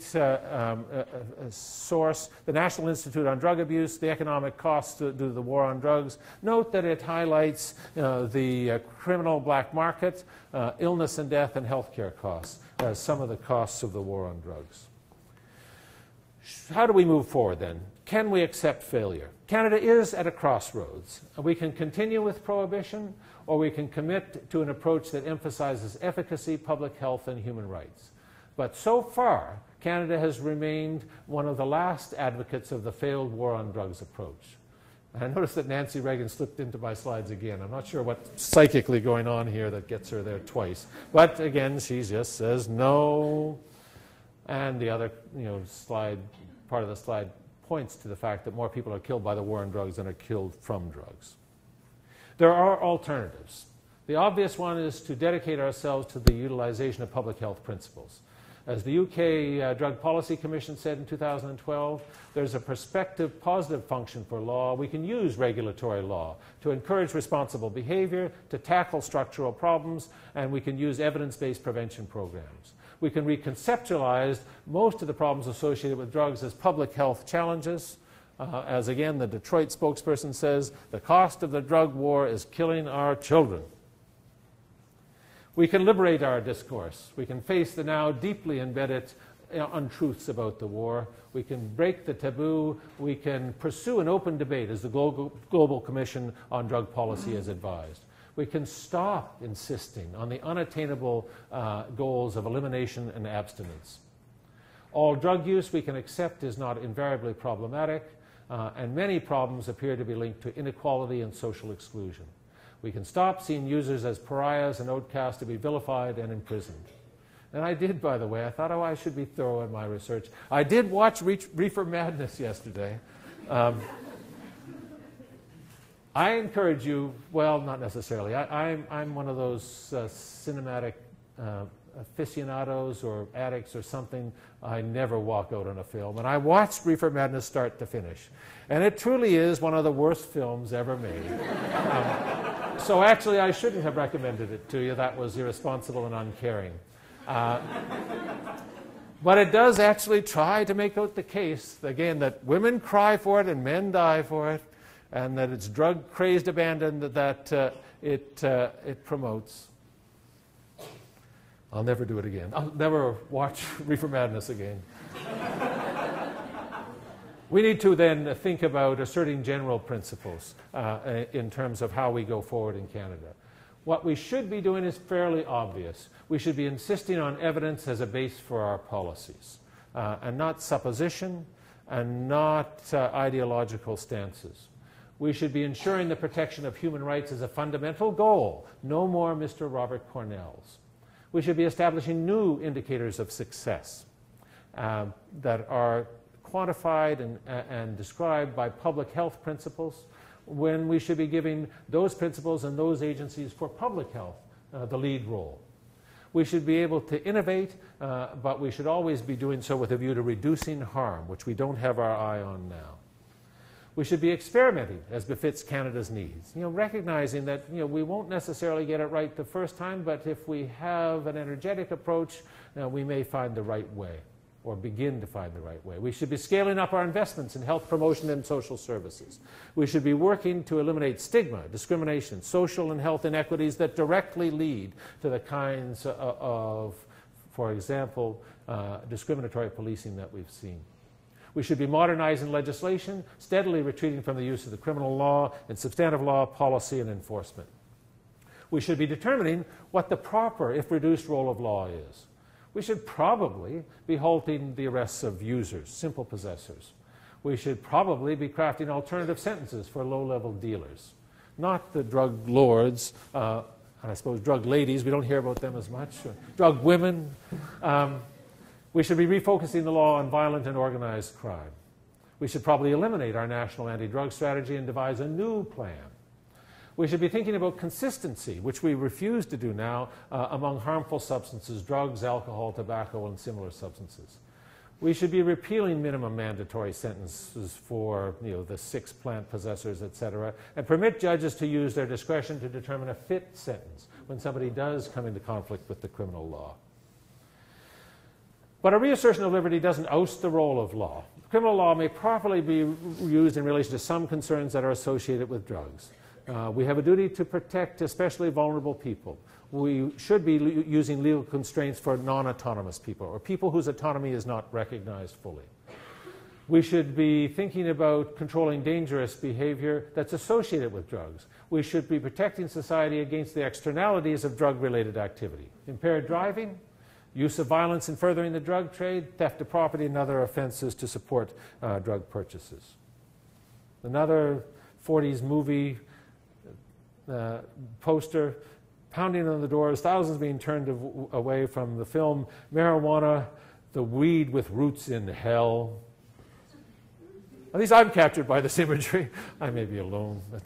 source, the National Institute on Drug Abuse, the economic costs due to the war on drugs. Note that it highlights the criminal black market, illness and death, and healthcare costs as some of the costs of the war on drugs. How do we move forward then? Can we accept failure? Canada is at a crossroads. We can continue with prohibition, or we can commit to an approach that emphasizes efficacy, public health, and human rights. But so far, Canada has remained one of the last advocates of the failed war on drugs approach. And I noticed that Nancy Reagan slipped into my slides again. I'm not sure what's psychically going on here that gets her there twice. But again, she just says no. And the other part of the slide points to the fact that more people are killed by the war on drugs than are killed from drugs. There are alternatives. The obvious one is to dedicate ourselves to the utilization of public health principles. As the UK Drug Policy Commission said in 2012, there's a prospective positive function for law. We can use regulatory law to encourage responsible behavior, to tackle structural problems, and we can use evidence-based prevention programs. We can reconceptualize most of the problems associated with drugs as public health challenges. As again, the Detroit spokesperson says, the cost of the drug war is killing our children. We can liberate our discourse. We can face the now deeply embedded untruths about the war. We can break the taboo. We can pursue an open debate as the Global Commission on Drug Policy has advised. We can stop insisting on the unattainable goals of elimination and abstinence. All drug use we can accept is not invariably problematic, and many problems appear to be linked to inequality and social exclusion. We can stop seeing users as pariahs and outcasts to be vilified and imprisoned. And I did, by the way. I thought, oh, I should be thorough in my research. I did watch Reefer Madness yesterday. I encourage you, well, not necessarily. I'm one of those cinematic aficionados or addicts or something. I never walk out on a film. And I watched Reefer Madness start to finish. And it truly is one of the worst films ever made. So actually, I shouldn't have recommended it to you. That was irresponsible and uncaring. But it does actually try to make out the case, again, that women cry for it and men die for it. and that it's drug-crazed abandon that it promotes. I'll never do it again. I'll never watch Reefer Madness again. We need to then think about asserting general principles in terms of how we go forward in Canada. What we should be doing is fairly obvious. We should be insisting on evidence as a base for our policies, and not supposition and not ideological stances. We should be ensuring the protection of human rights as a fundamental goal. No more Mr. Robert Cornell's. We should be establishing new indicators of success that are quantified and described by public health principles, when we should be giving those principles and those agencies for public health the lead role. We should be able to innovate, but we should always be doing so with a view to reducing harm, which we don't have our eye on now. We should be experimenting as befits Canada's needs, recognizing that we won't necessarily get it right the first time, but if we have an energetic approach, we may find the right way, or begin to find the right way. We should be scaling up our investments in health promotion and social services. We should be working to eliminate stigma, discrimination, social and health inequities that directly lead to the kinds of, for example, discriminatory policing that we've seen. We should be modernizing legislation, steadily retreating from the use of the criminal law in substantive law, policy, and enforcement. We should be determining what the proper, if reduced, role of law is. We should probably be halting the arrests of users, simple possessors. We should probably be crafting alternative sentences for low-level dealers, not the drug lords, and I suppose drug ladies, we don't hear about them as much, drug women. We should be refocusing the law on violent and organized crime. We should probably eliminate our national anti-drug strategy and devise a new plan. We should be thinking about consistency, which we refuse to do now, among harmful substances, drugs, alcohol, tobacco, and similar substances. We should be repealing minimum mandatory sentences for the 6 plant possessors, etc., and permit judges to use their discretion to determine a fit sentence when somebody does come into conflict with the criminal law. But a reassertion of liberty doesn't oust the role of law. Criminal law may properly be used in relation to some concerns that are associated with drugs. We have a duty to protect especially vulnerable people. We should be using legal constraints for non-autonomous people, or people whose autonomy is not recognized fully. We should be thinking about controlling dangerous behavior that's associated with drugs. We should be protecting society against the externalities of drug-related activity. Impaired driving, use of violence in furthering the drug trade, theft of property, and other offenses to support drug purchases. Another 40s movie poster, pounding on the doors, thousands being turned away from the film Marijuana, the weed with roots in hell. At least I'm captured by this imagery. I may be alone, but...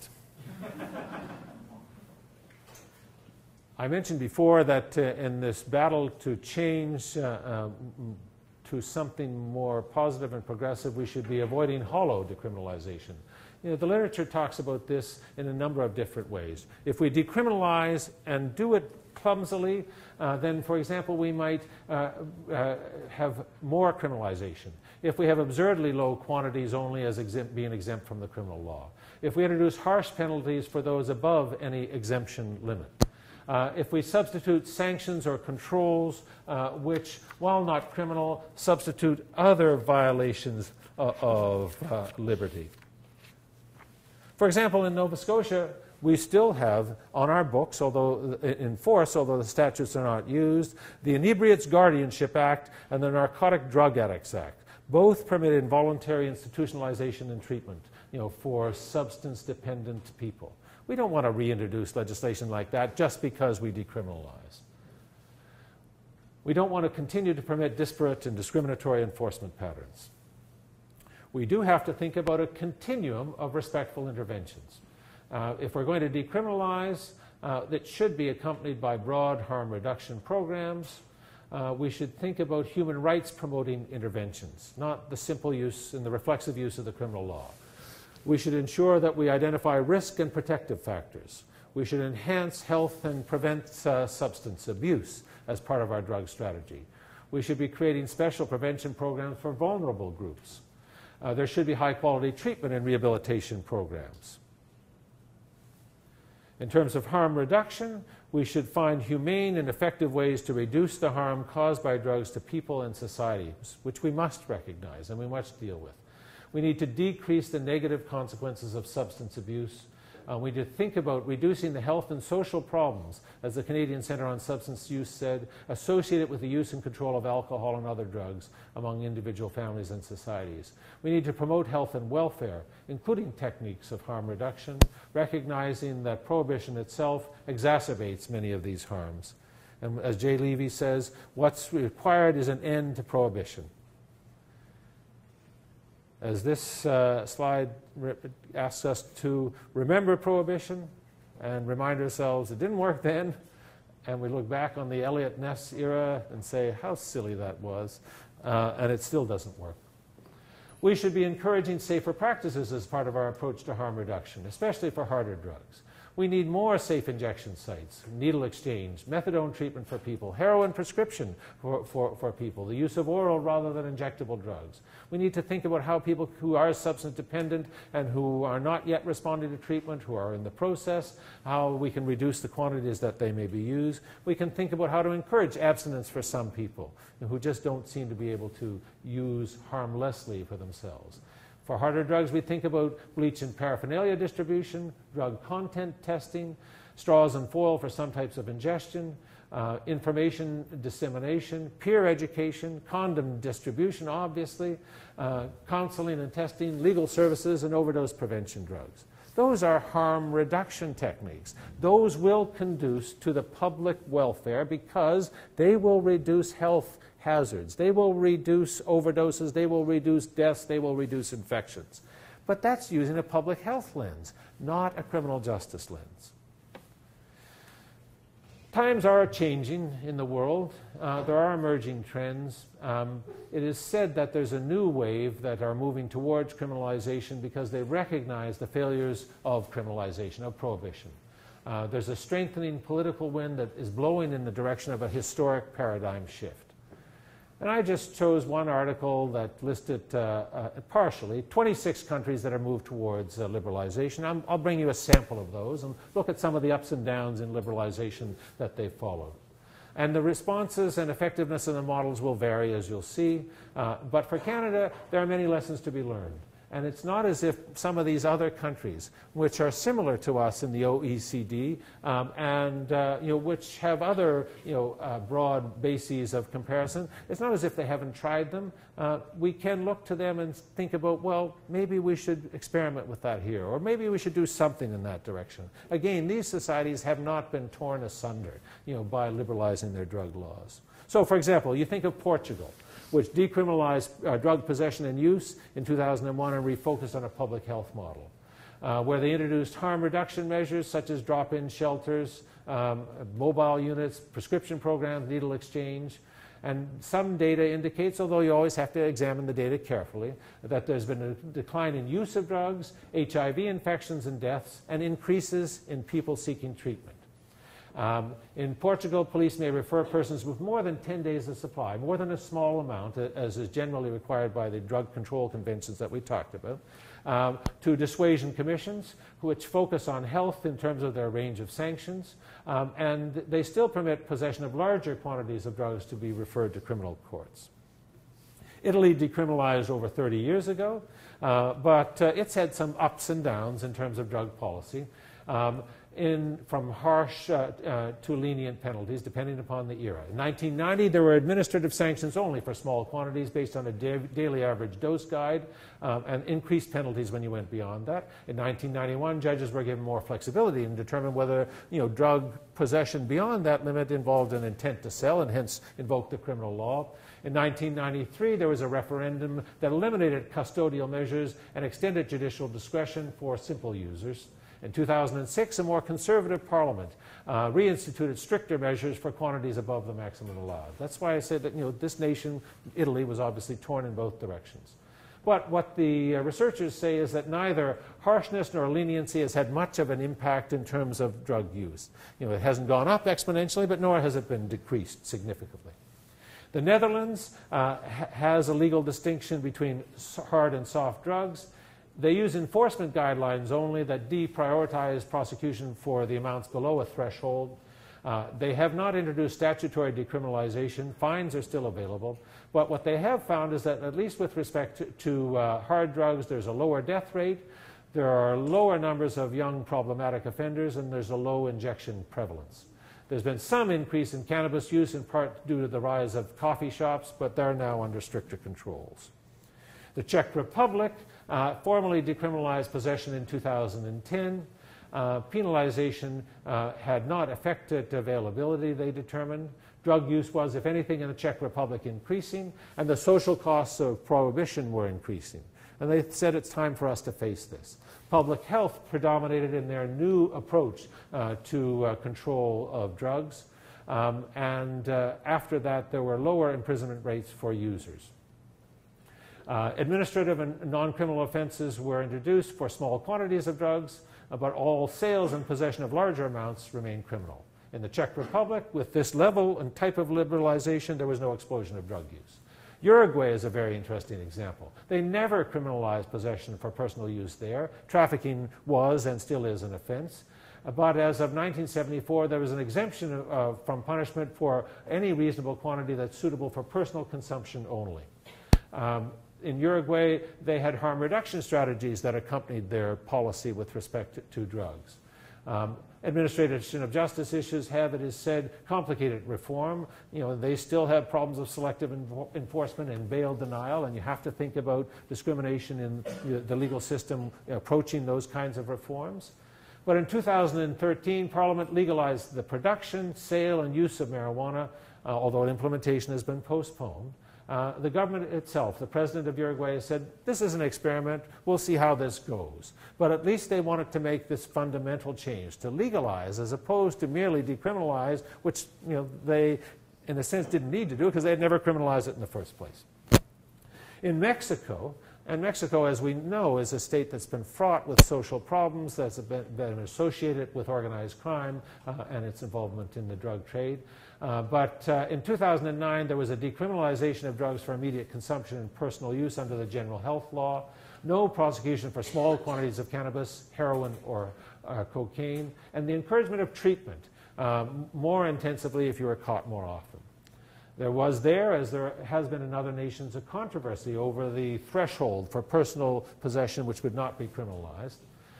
I mentioned before that in this battle to change to something more positive and progressive, we should be avoiding hollow decriminalization. The literature talks about this in a number of different ways. If we decriminalize and do it clumsily, then, for example, we might have more criminalization. If we have absurdly low quantities only as being exempt from the criminal law. If we introduce harsh penalties for those above any exemption limit. If we substitute sanctions or controls which, while not criminal, substitute other violations of liberty. For example, in Nova Scotia, we still have on our books, although in force, although the statutes are not used, the Inebriates Guardianship Act and the Narcotic Drug Addicts Act. Both permit involuntary institutionalization and treatment, for substance-dependent people. We don't want to reintroduce legislation like that just because we decriminalize. We don't want to continue to permit disparate and discriminatory enforcement patterns. We do have to think about a continuum of respectful interventions. If we're going to decriminalize, that should be accompanied by broad harm reduction programs. We should think about human rights promoting interventions, not the simple use and the reflexive use of the criminal law. We should ensure that we identify risk and protective factors. We should enhance health and prevent substance abuse as part of our drug strategy. We should be creating special prevention programs for vulnerable groups. There should be high-quality treatment and rehabilitation programs. In terms of harm reduction, we should find humane and effective ways to reduce the harm caused by drugs to people and societies, which we must recognize and we must deal with. We need to decrease the negative consequences of substance abuse. We need to think about reducing the health and social problems, as the Canadian Centre on Substance Use said, associated with the use and control of alcohol and other drugs among individual families and societies. We need to promote health and welfare, including techniques of harm reduction, recognizing that prohibition itself exacerbates many of these harms. And as Jay Levy says, what's required is an end to prohibition. As this slide asks us to remember prohibition and remind ourselves it didn't work then, and we look back on the Eliot Ness era and say how silly that was, and it still doesn't work. We should be encouraging safer practices as part of our approach to harm reduction, especially for harder drugs. We need more safe injection sites, needle exchange, methadone treatment for people, heroin prescription for people, the use of oral rather than injectable drugs. We need to think about how people who are substance dependent and who are not yet responding to treatment, who are in the process, how we can reduce the quantities that they may be used. We can think about how to encourage abstinence for some people who just don't seem to be able to use harmlessly for themselves. For harder drugs, we think about bleach and paraphernalia distribution, drug content testing, straws and foil for some types of ingestion, information dissemination, peer education, condom distribution, obviously, counseling and testing, legal services, and overdose prevention drugs. Those are harm reduction techniques. Those will conduce to the public welfare because they will reduce health hazards. They will reduce overdoses, they will reduce deaths, they will reduce infections. But that's using a public health lens, not a criminal justice lens. Times are changing in the world. There are emerging trends. It is said that there's a new wave that are moving towards criminalization because they recognize the failures of criminalization, of prohibition. There's a strengthening political wind that is blowing in the direction of a historic paradigm shift. And I just chose one article that listed partially 26 countries that are moved towards liberalization. I'll bring you a sample of those and look at some of the ups and downs in liberalization that they've followed. And the responses and effectiveness of the models will vary, as you'll see. But for Canada, there are many lessons to be learned. And it's not as if some of these other countries, which are similar to us in the OECD, which have other broad bases of comparison, it's not as if they haven't tried them. We can look to them and think about, well, maybe we should experiment with that here, or maybe we should do something in that direction. Again, these societies have not been torn asunder, by liberalizing their drug laws. So, for example, you think of Portugal, which decriminalized drug possession and use in 2001 and refocused on a public health model, where they introduced harm reduction measures such as drop-in shelters, mobile units, prescription programs, needle exchange. And some data indicates, although you always have to examine the data carefully, that there's been a decline in use of drugs, HIV infections and deaths, and increases in people seeking treatment. In Portugal, police may refer persons with more than 10 days of supply, more than a small amount, as is generally required by the drug control conventions that we talked about, to dissuasion commissions, which focus on health in terms of their range of sanctions, and they still permit possession of larger quantities of drugs to be referred to criminal courts. Italy decriminalized over 30 years ago, but it's had some ups and downs in terms of drug policy. From harsh to lenient penalties, depending upon the era. In 1990, there were administrative sanctions only for small quantities based on a daily average dose guide, and increased penalties when you went beyond that. In 1991, judges were given more flexibility and determined whether drug possession beyond that limit involved an intent to sell and hence invoked the criminal law. In 1993, there was a referendum that eliminated custodial measures and extended judicial discretion for simple users. In 2006, a more conservative parliament reinstituted stricter measures for quantities above the maximum allowed. That's why I said that this nation, Italy, was obviously torn in both directions. But what the researchers say is that neither harshness nor leniency has had much of an impact in terms of drug use. It hasn't gone up exponentially, but nor has it been decreased significantly. The Netherlands has a legal distinction between hard and soft drugs. They use enforcement guidelines only that deprioritize prosecution for the amounts below a threshold. They have not introduced statutory decriminalization. Fines are still available. But what they have found is that, at least with respect to hard drugs, there's a lower death rate, there are lower numbers of young problematic offenders, and there's a low injection prevalence. There's been some increase in cannabis use, in part due to the rise of coffee shops, but they're now under stricter controls. The Czech Republic formally decriminalized possession in 2010. Penalization had not affected availability, they determined. Drug use was, if anything, in the Czech Republic increasing, and the social costs of prohibition were increasing. And they said it's time for us to face this. Public health predominated in their new approach to control of drugs. After that, there were lower imprisonment rates for users. Administrative and non-criminal offenses were introduced for small quantities of drugs, but all sales and possession of larger amounts remain criminal. In the Czech Republic, with this level and type of liberalization, there was no explosion of drug use. Uruguay is a very interesting example. They never criminalized possession for personal use there. Trafficking was and still is an offense. But as of 1974, there was an exemption from punishment for any reasonable quantity that's suitable for personal consumption only. In Uruguay, they had harm reduction strategies that accompanied their policy with respect to drugs. Administration of justice issues have, it is said, complicated reform. They still have problems of selective enforcement and bail denial, and you have to think about discrimination in the legal system approaching those kinds of reforms. But in 2013, Parliament legalized the production, sale, and use of marijuana, although implementation has been postponed. The government itself, the president of Uruguay, said, this is an experiment, we'll see how this goes. But at least they wanted to make this fundamental change, to legalize as opposed to merely decriminalize, which they, in a sense, didn't need to do because they had never criminalized it in the first place. In Mexico, and Mexico, as we know, is a state that's been fraught with social problems, that's been associated with organized crime and its involvement in the drug trade. But in 2009, there was a decriminalization of drugs for immediate consumption and personal use under the general health law. No prosecution for small quantities of cannabis, heroin, or cocaine, and the encouragement of treatment more intensively if you were caught more often. There was as there has been in other nations, a controversy over the threshold for personal possession which would not be criminalized.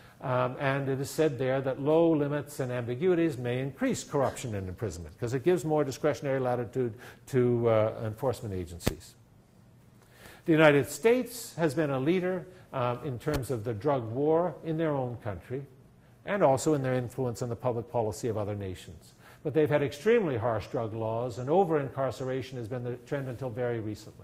And it is said there that low limits and ambiguities may increase corruption and imprisonment because it gives more discretionary latitude to enforcement agencies. The United States has been a leader in terms of the drug war in their own country and also in their influence on the public policy of other nations. But they've had extremely harsh drug laws, and over-incarceration has been the trend until very recently.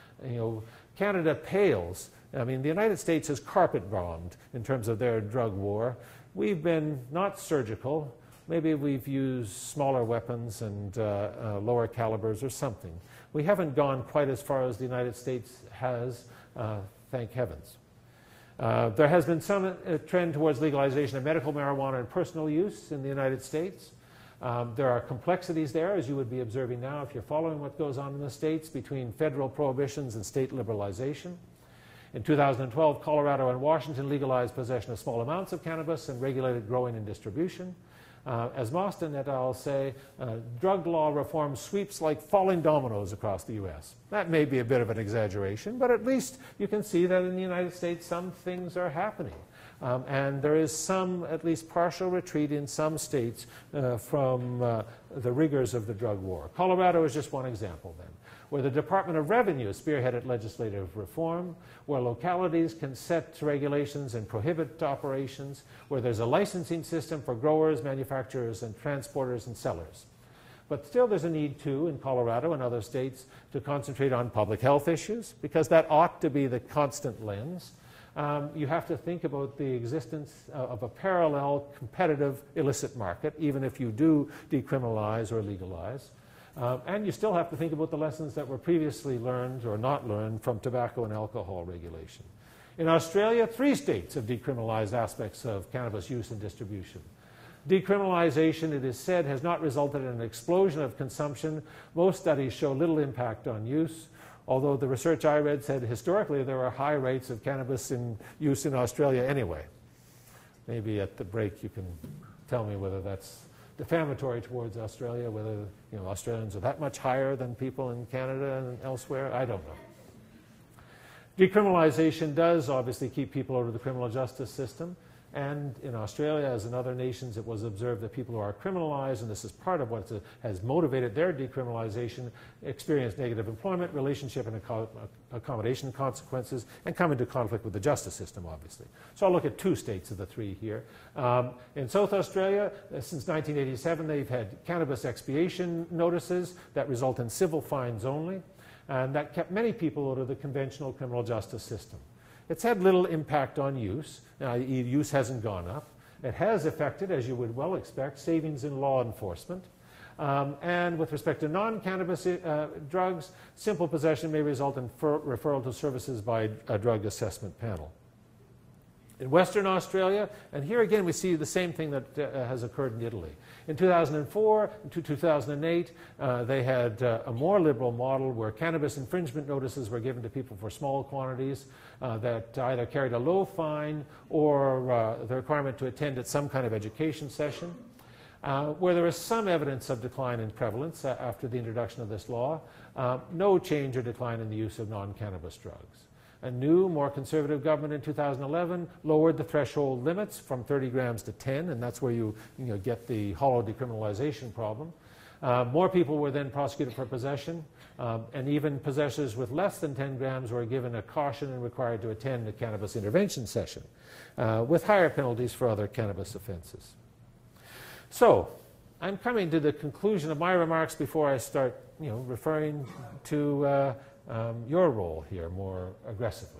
Canada pales. I mean, the United States has carpet-bombed in terms of their drug war. We've been not surgical. Maybe we've used smaller weapons and lower calibers or something. We haven't gone quite as far as the United States has, thank heavens. There has been some trend towards legalization of medical marijuana and personal use in the United States. There are complexities there, as you would be observing now if you're following what goes on in the states, between federal prohibitions and state liberalization. In 2012, Colorado and Washington legalized possession of small amounts of cannabis and regulated growing and distribution. As Mostyn et al. Say, drug law reform sweeps like falling dominoes across the U.S. That may be a bit of an exaggeration, but at least you can see that in the United States some things are happening. And there is some, at least partial retreat in some states from the rigors of the drug war. Colorado is just one example then, where the Department of Revenue spearheaded legislative reform, where localities can set regulations and prohibit operations, where there's a licensing system for growers, manufacturers, and transporters and sellers. But still there's a need too, in Colorado and other states, to concentrate on public health issues, because that ought to be the constant lens. You have to think about the existence of a parallel competitive illicit market, even if you do decriminalize or legalize. And you still have to think about the lessons that were previously learned or not learned from tobacco and alcohol regulation. In Australia, 3 states have decriminalized aspects of cannabis use and distribution. Decriminalization, it is said, has not resulted in an explosion of consumption. Most studies show little impact on use, although the research I read said historically there are high rates of cannabis in use in Australia anyway. Maybe at the break you can tell me whether that's defamatory towards Australia, whether Australians are that much higher than people in Canada and elsewhere. I don't know. Decriminalization does obviously keep people out of the criminal justice system. And in Australia, as in other nations, it was observed that people who are criminalized, and this is part of what has motivated their decriminalization, experience negative employment, relationship, and accommodation consequences, and come into conflict with the justice system, obviously. So I'll look at 2 states of the 3 here. In South Australia, since 1987, they've had cannabis expiation notices that result in civil fines only, and that kept many people out of the conventional criminal justice system. It's had little impact on use. Use hasn't gone up. It has affected, as you would well expect, savings in law enforcement. And with respect to non-cannabis drugs, simple possession may result in referral to services by a drug assessment panel. In Western Australia, and here again we see the same thing that has occurred in Italy. In 2004 to 2008, they had a more liberal model where cannabis infringement notices were given to people for small quantities that either carried a low fine or the requirement to attend at some kind of education session. Where there is some evidence of decline in prevalence after the introduction of this law, no change or decline in the use of non-cannabis drugs. A new, more conservative government in 2011 lowered the threshold limits from 30 grams to 10, and that's where you get the hollow decriminalization problem. More people were then prosecuted for possession, and even possessors with less than 10 grams were given a caution and required to attend a cannabis intervention session, with higher penalties for other cannabis offenses. So, I'm coming to the conclusion of my remarks before I start referring to your role here more aggressively.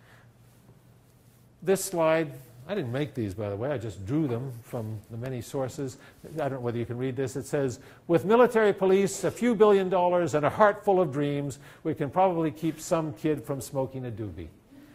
This slide, I didn't make these, by the way. I just drew them from the many sources. I don't know whether you can read this. It says, with military police, a few $1 billion, and a heart full of dreams, we can probably keep some kid from smoking a doobie.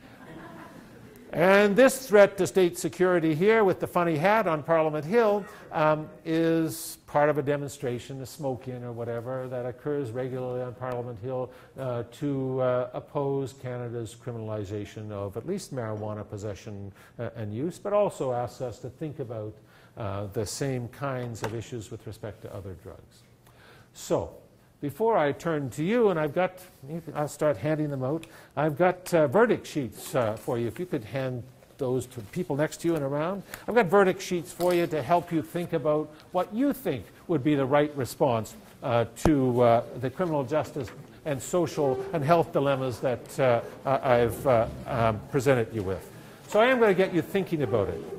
And this threat to state security here with the funny hat on Parliament Hill is part of a demonstration, a smoke-in or whatever, that occurs regularly on Parliament Hill to oppose Canada's criminalization of at least marijuana possession and use, but also asks us to think about the same kinds of issues with respect to other drugs. So, before I turn to you, and I'll start handing them out, I've got verdict sheets for you. If you could hand those to people next to you and around. I've got verdict sheets for you to help you think about what you think would be the right response to the criminal justice and social and health dilemmas that I've presented you with. So I am going to get you thinking about it.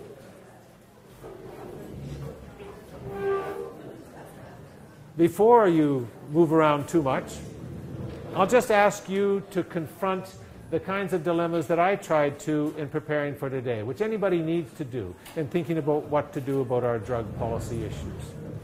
Before you move around too much, I'll just ask you to confront the kinds of dilemmas that I tried to in preparing for today, which anybody needs to do in thinking about what to do about our drug policy issues.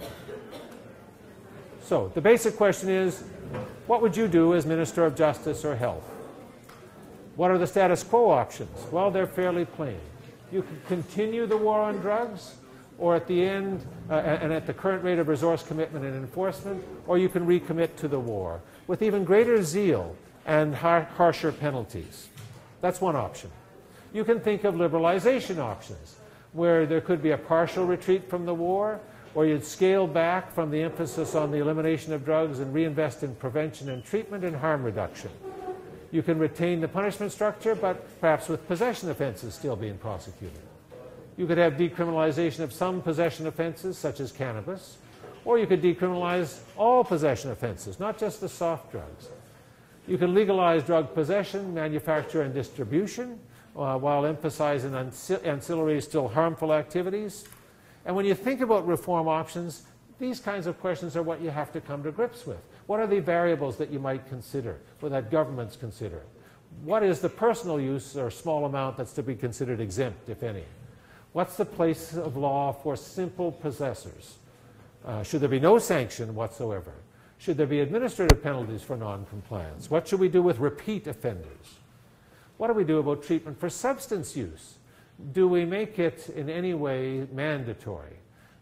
So the basic question is, what would you do as Minister of Justice or Health? What are the status quo options? Well, they're fairly plain. You can continue the war on drugs, or at the end, and at the current rate of resource commitment and enforcement, or you can recommit to the war with even greater zeal and harsher penalties. That's one option. You can think of liberalization options, where there could be a partial retreat from the war, or you'd scale back from the emphasis on the elimination of drugs and reinvest in prevention and treatment and harm reduction. You can retain the punishment structure, but perhaps with possession offenses still being prosecuted. You could have decriminalization of some possession offenses, such as cannabis, or you could decriminalize all possession offenses, not just the soft drugs. You can legalize drug possession, manufacture, and distribution, while emphasizing ancillary, still harmful activities. And when you think about reform options, these kinds of questions are what you have to come to grips with. What are the variables that you might consider, or that governments consider? What is the personal use or small amount that's to be considered exempt, if any? What's the place of law for simple possessors? Should there be no sanction whatsoever? Should there be administrative penalties for non-compliance? What should we do with repeat offenders? What do we do about treatment for substance use? Do we make it in any way mandatory?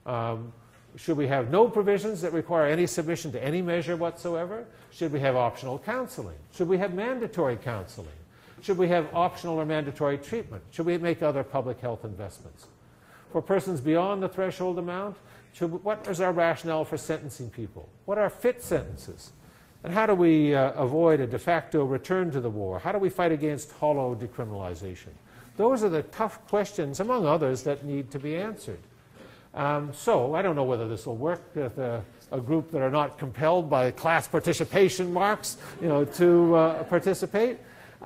Should we have no provisions that require any submission to any measure whatsoever? Should we have optional counseling? Should we have mandatory counseling? Should we have optional or mandatory treatment? Should we make other public health investments? For persons beyond the threshold amount, what is our rationale for sentencing people? What are fit sentences? And how do we avoid a de facto return to the war? How do we fight against hollow decriminalization? Those are the tough questions, among others, that need to be answered. So I don't know whether this will work with a group that are not compelled by class participation marks, to participate.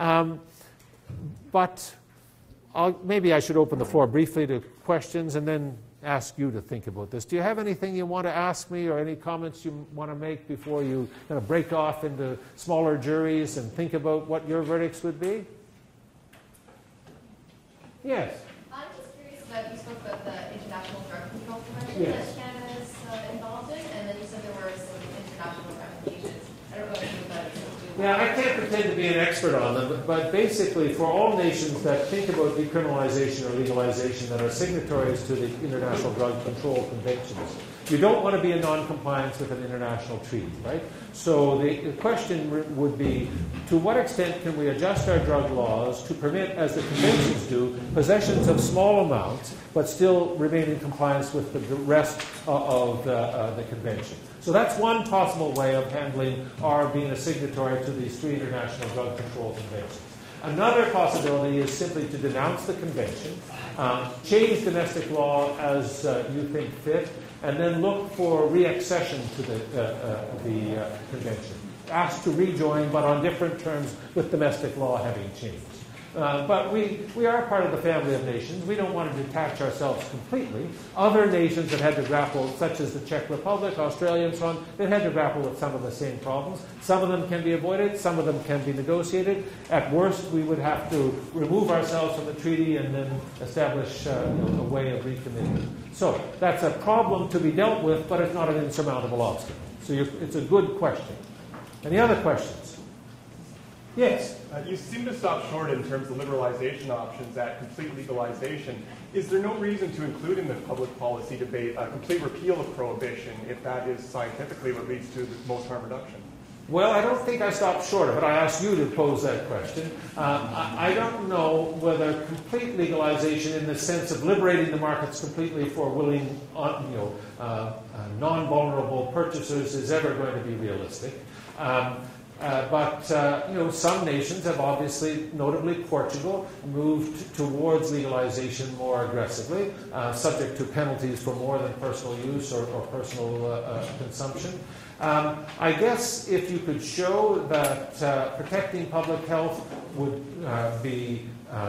But maybe I should open the floor briefly to questions and then ask you to think about this. Do you have anything you want to ask me or any comments you want to make before you kind of break off into smaller juries and think about what your verdicts would be? Yes? I'm just curious about, you spoke about the international drug control convention that Canada is involved in, and then you said there were some international ramifications. I don't know if you know about it. Yeah, I can't pretend to be an expert on them, but basically for all nations that think about decriminalization or legalization that are signatories to the International Drug Control Conventions, you don't want to be in non-compliance with an international treaty, right? So the question would be, to what extent can we adjust our drug laws to permit, as the conventions do, possessions of small amounts, but still remain in compliance with the rest of the convention? So that's one possible way of handling our being a signatory to these 3 international drug control conventions. Another possibility is simply to denounce the convention, change domestic law as you think fit, and then look for reaccession to the convention. Ask to rejoin, but on different terms with domestic law having changed. But we are part of the family of nations. We don't want to detach ourselves completely. Other nations have had to grapple, such as the Czech Republic, Australia, and so on, they've had to grapple with some of the same problems. Some of them can be avoided. Some of them can be negotiated. At worst, we would have to remove ourselves from the treaty and then establish a way of recommitting. So that's a problem to be dealt with, but it's not an insurmountable obstacle. So it's a good question. Any other questions? Yes? You seem to stop short in terms of liberalization options at complete legalization. Is there no reason to include in the public policy debate a complete repeal of prohibition if that is scientifically what leads to the most harm reduction? Well, I don't think I stopped short of it. I asked you to pose that question. I don't know whether complete legalization in the sense of liberating the markets completely for willing, non-vulnerable purchasers is ever going to be realistic. But some nations have obviously, notably Portugal, moved towards legalization more aggressively, subject to penalties for more than personal use or personal consumption. I guess if you could show that protecting public health would be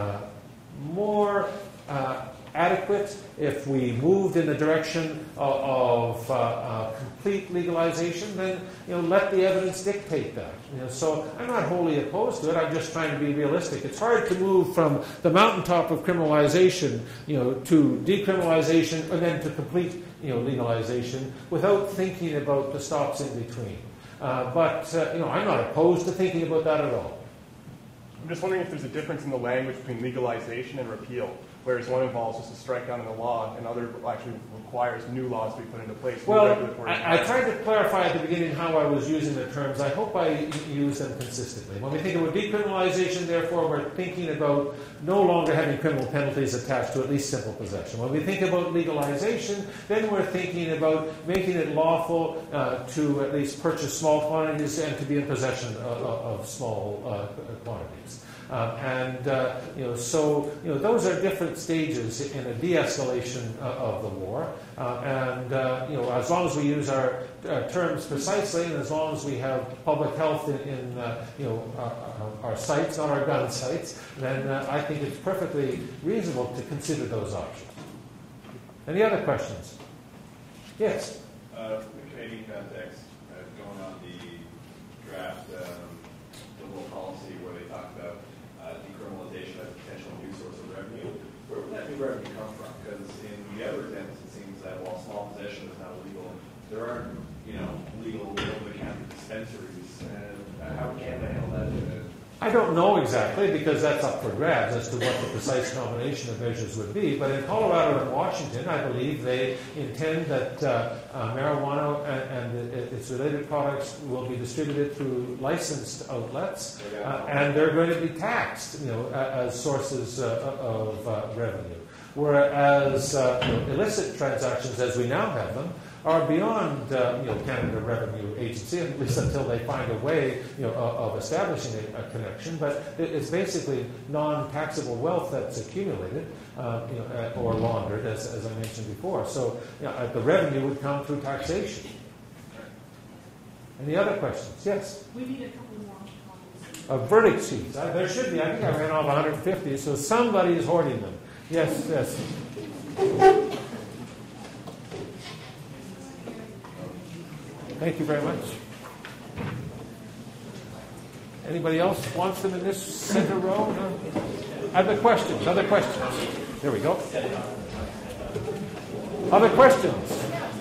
more adequate if we moved in the direction of complete legalization, then let the evidence dictate that. So I'm not wholly opposed to it. I'm just trying to be realistic. It's hard to move from the mountaintop of criminalization, to decriminalization and then to complete, legalization without thinking about the stops in between. But I'm not opposed to thinking about that at all. I'm just wondering if there's a difference in the language between legalization and repeal, whereas one involves just a strike down in the law and other actually requires new laws to be put into place. Well, I tried to clarify at the beginning how I was using the terms. I hope I use them consistently. When we think about decriminalization, therefore, we're thinking about no longer having criminal penalties attached to at least simple possession. When we think about legalization, then we're thinking about making it lawful to at least purchase small quantities and to be in possession of small quantities. So those are different stages in a de-escalation of the war. As long as we use our terms precisely, and as long as we have public health in our sights, not our gun sights, then I think it's perfectly reasonable to consider those options. Any other questions? Yes. In the Canadian context, going on the draft liberal policy where they talk about decriminalization as a potential new source of revenue, where would that new revenue come from? Because in the other sense, it seems that while small possession is not illegal, there aren't, legal over-the-counter dispensaries. And how can they handle that? I don't know exactly, because that's up for grabs as to what the precise combination of measures would be. But in Colorado and Washington, I believe they intend that marijuana and its related products will be distributed through licensed outlets, and they're going to be taxed, as sources of revenue. Whereas illicit transactions, as we now have them, are beyond Canada Revenue Agency, at least until they find a way of establishing a connection. But it's basically non-taxable wealth that's accumulated or laundered, as I mentioned before. So the revenue would come through taxation. Any other questions? Yes? We need a couple more comments. Verdict sheets. There should be. I think I ran off 150, so somebody is hoarding them. Yes, yes. Thank you very much. Anybody else wants them in this center row? No? Other questions? Other questions? There we go. Other questions?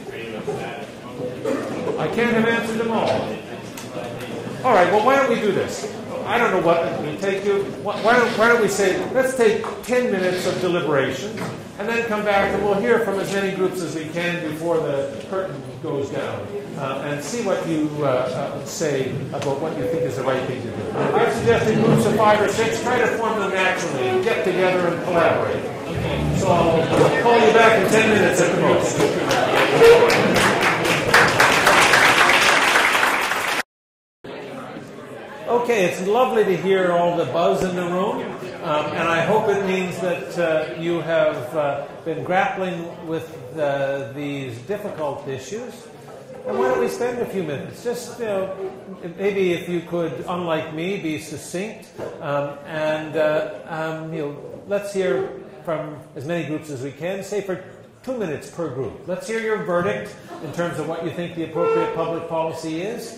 I can't have answered them all. All right, well, why don't we do this? I don't know what it will take you. Why don't we say, let's take 10 minutes of deliberation, and then come back and we'll hear from as many groups as we can before the curtain goes down, and see what you say about what you think is the right thing to do. I suggest in groups of 5 or 6, try to form them naturally, get together and collaborate. So I'll call you back in 10 minutes at the most. Okay, it's lovely to hear all the buzz in the room, and I hope it means that you have been grappling with these difficult issues. And why don't we spend a few minutes? Just, maybe if you could, unlike me, be succinct, and let's hear from as many groups as we can, say for 2 minutes per group. Let's hear your verdict in terms of what you think the appropriate public policy is,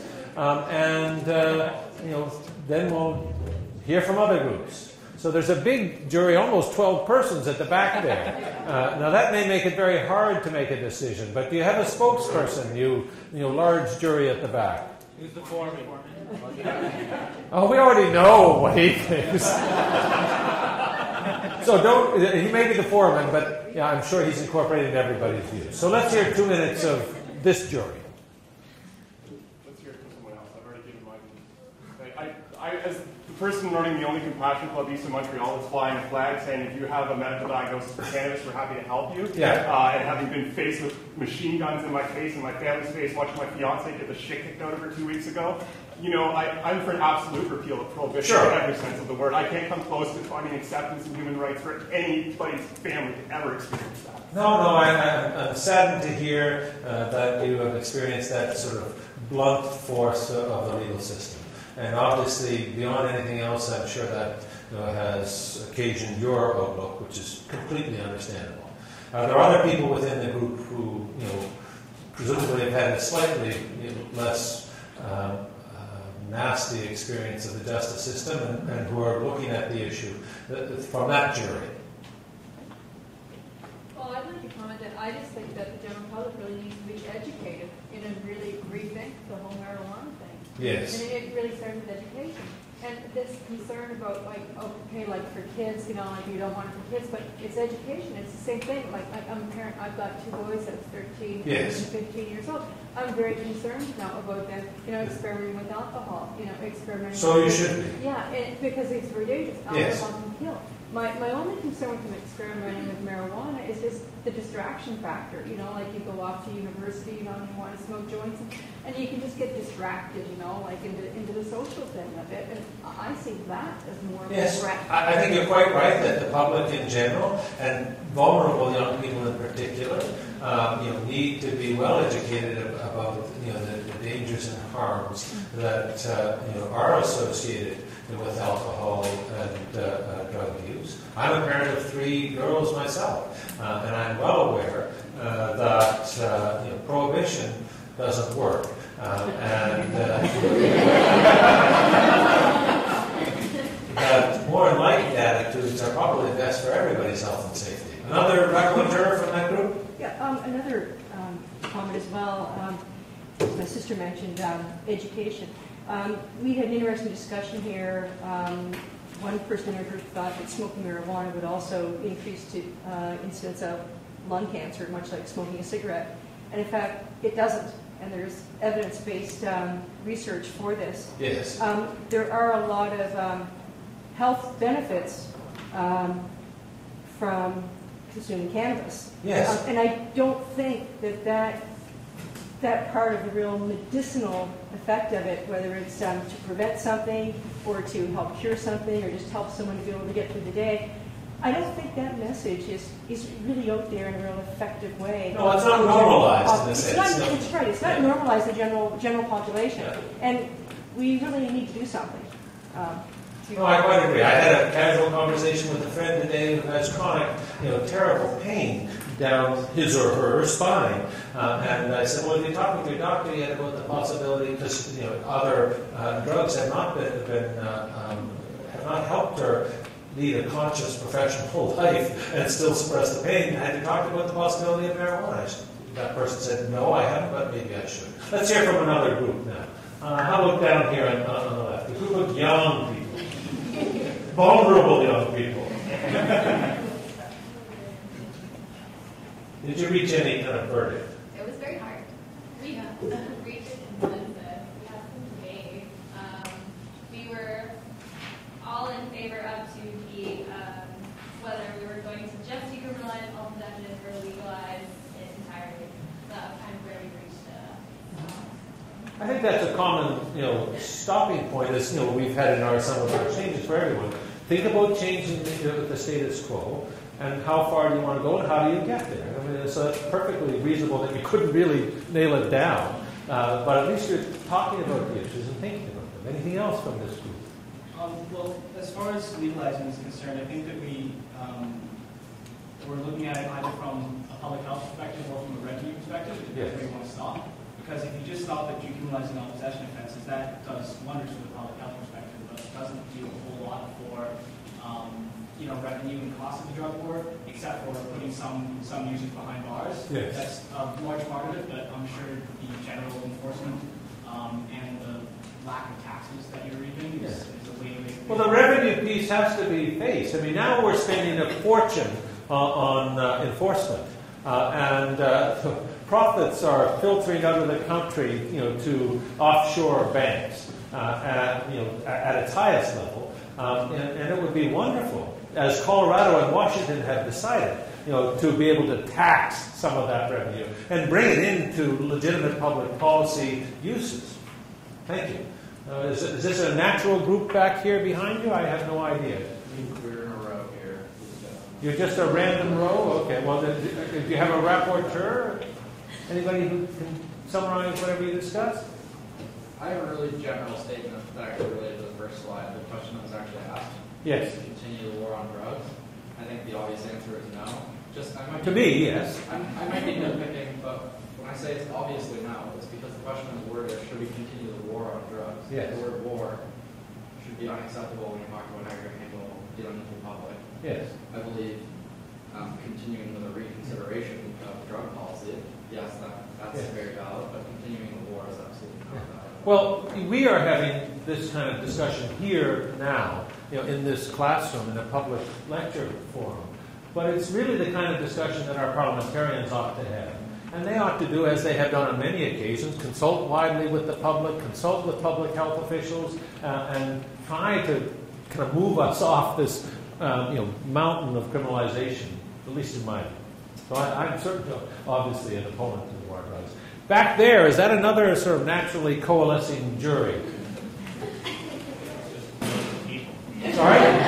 then we'll hear from other groups. So there's a big jury, almost 12 persons at the back there. Now that may make it very hard to make a decision, but do you have a spokesperson, you large jury at the back? Who's the foreman? Oh, we already know what he thinks. So he may be the foreman, but I'm sure he's incorporating everybody's views. So let's hear 2 minutes of this jury. As the person running the Only Compassion Club East of Montreal is flying a flag saying if you have a medical diagnosis for cannabis, we're happy to help you. Yeah. And having been faced with machine guns in my face and my family's face, watching my fiance get the shit kicked out of her 2 weeks ago, I'm for an absolute repeal of prohibition in every sense of the word. I can't come close to finding acceptance in human rights for anybody's family to ever experience that. No, I'm saddened to hear that you have experienced that sort of blunt force of the legal system. And obviously, beyond anything else, I'm sure that has occasioned your outlook, which is completely understandable. There are other people within the group who, presumably have had a slightly less nasty experience of the justice system, and who are looking at the issue from that jury. Well, I'd like to comment that I just think that the general public really needs to be educated and really rethink the whole marijuana thing. Yes. And it really starts with education. And this concern about, like for kids, you don't want it for kids, but it's education. It's the same thing. Like, I'm a parent. I've got 2 boys that's 13 yes. and 15 years old. I'm very concerned now about them, experimenting with alcohol, experimenting. So you should be. Yeah, because it's very dangerous. Yes. Alcohol can kill. My only concern with them experimenting with marijuana is just the distraction factor. Like you go off to university, and you want to smoke joints, and you can just get distracted, into the social thing of it. And I see that as more of a threat. I think you're quite right that the public in general, and vulnerable young people in particular, need to be well educated about the dangers and harms that are associated with alcohol and drug use. I'm a parent of 3 girls myself, and I'm well aware that prohibition doesn't work, that more enlightened attitudes are probably best for everybody's health and safety. Another raconteur from that group? Yeah, another comment as well. My sister mentioned education. We had an interesting discussion here. One person in our group thought that smoking marijuana would also increase the incidence of lung cancer, much like smoking a cigarette. And in fact, it doesn't. And there's evidence-based research for this. Yes. There are a lot of health benefits from consuming cannabis. Yes. And I don't think that part of the real medicinal effect of it, whether it's to prevent something or to help cure something or just help someone to be able to get through the day, I don't think that message is really out there in a real effective way. No, it's not normalized in a sense. It's right. It's not normalized in the general population. Yeah. And we really need to do something. No, I quite agree. I had a casual conversation with a friend today who has chronic, terrible pain down his or her spine. And I said, well, if you talk with your doctor yet about the possibility, because other drugs have not have not helped her lead a conscious professional life and still suppress the pain. Had you talked about the possibility of marijuana? That person said, no, I haven't, but maybe I should. Let's hear from another group now. How about down here on the left? A group of young people. Vulnerable young people. Did you reach any kind of verdict? It was very hard. We reached a consensus. We had some debate. We were all in favor up to the whether we were going to just decriminalize all possession or legalize it entirely. That was kind of where we reached. I think that's a common, stopping point. Is we've had in some of our changes for everyone. Think about changing the status quo, and how far do you want to go, and how do you get there? I mean, so it's perfectly reasonable that you couldn't really nail it down, but at least you're talking about the issues and thinking about them. Anything else from this group? Well, as far as legalizing is concerned, I think that we're looking at it either from a public health perspective or from a revenue perspective. Yes. Where we want to stop. Because if you just stop at decriminalizing all possession offenses, that does wonders from the public health perspective, but it doesn't do a whole lot for revenue and cost of the drug war, except for putting some users behind bars. Yes. That's a large part of it, but I'm sure the general enforcement and the lack of taxes that you're reaping is a way to make it. Well, the revenue piece has to be faced. I mean, now we're spending a fortune on enforcement, and profits are filtering out of the country, to offshore banks at its highest level, and it would be wonderful, as Colorado and Washington have decided, to be able to tax some of that revenue and bring it into legitimate public policy uses. Thank you. Is this a natural group back here behind you? I have no idea. We're in a row here. You're just a random row? Okay, well, do you have a rapporteur? Anybody who can summarize whatever you discussed? I have a really general statement that actually related to the first slide. The question that was actually asked. Yes. To continue the war on drugs. I think the obvious answer is no. To me, yes. I might be nitpicking, but when I say it's obviously no, it's because the question is worded, should we continue the war on drugs? Yes. The word war should be unacceptable when you talk about how you're going to handle dealing with the public. Yes. I believe continuing with a reconsideration of drug policy, yes, that's very valid, but continuing the war is absolutely not valid. Well, we are having this kind of discussion here now, in this classroom, in a public lecture forum. But it's really the kind of discussion that our parliamentarians ought to have. And they ought to do, as they have done on many occasions, consult widely with the public, consult with public health officials, and try to kind of move us off this mountain of criminalization, at least in my view. So I'm certainly, obviously, an opponent to the war on drugs. Back there, is that another sort of naturally coalescing jury? Sorry?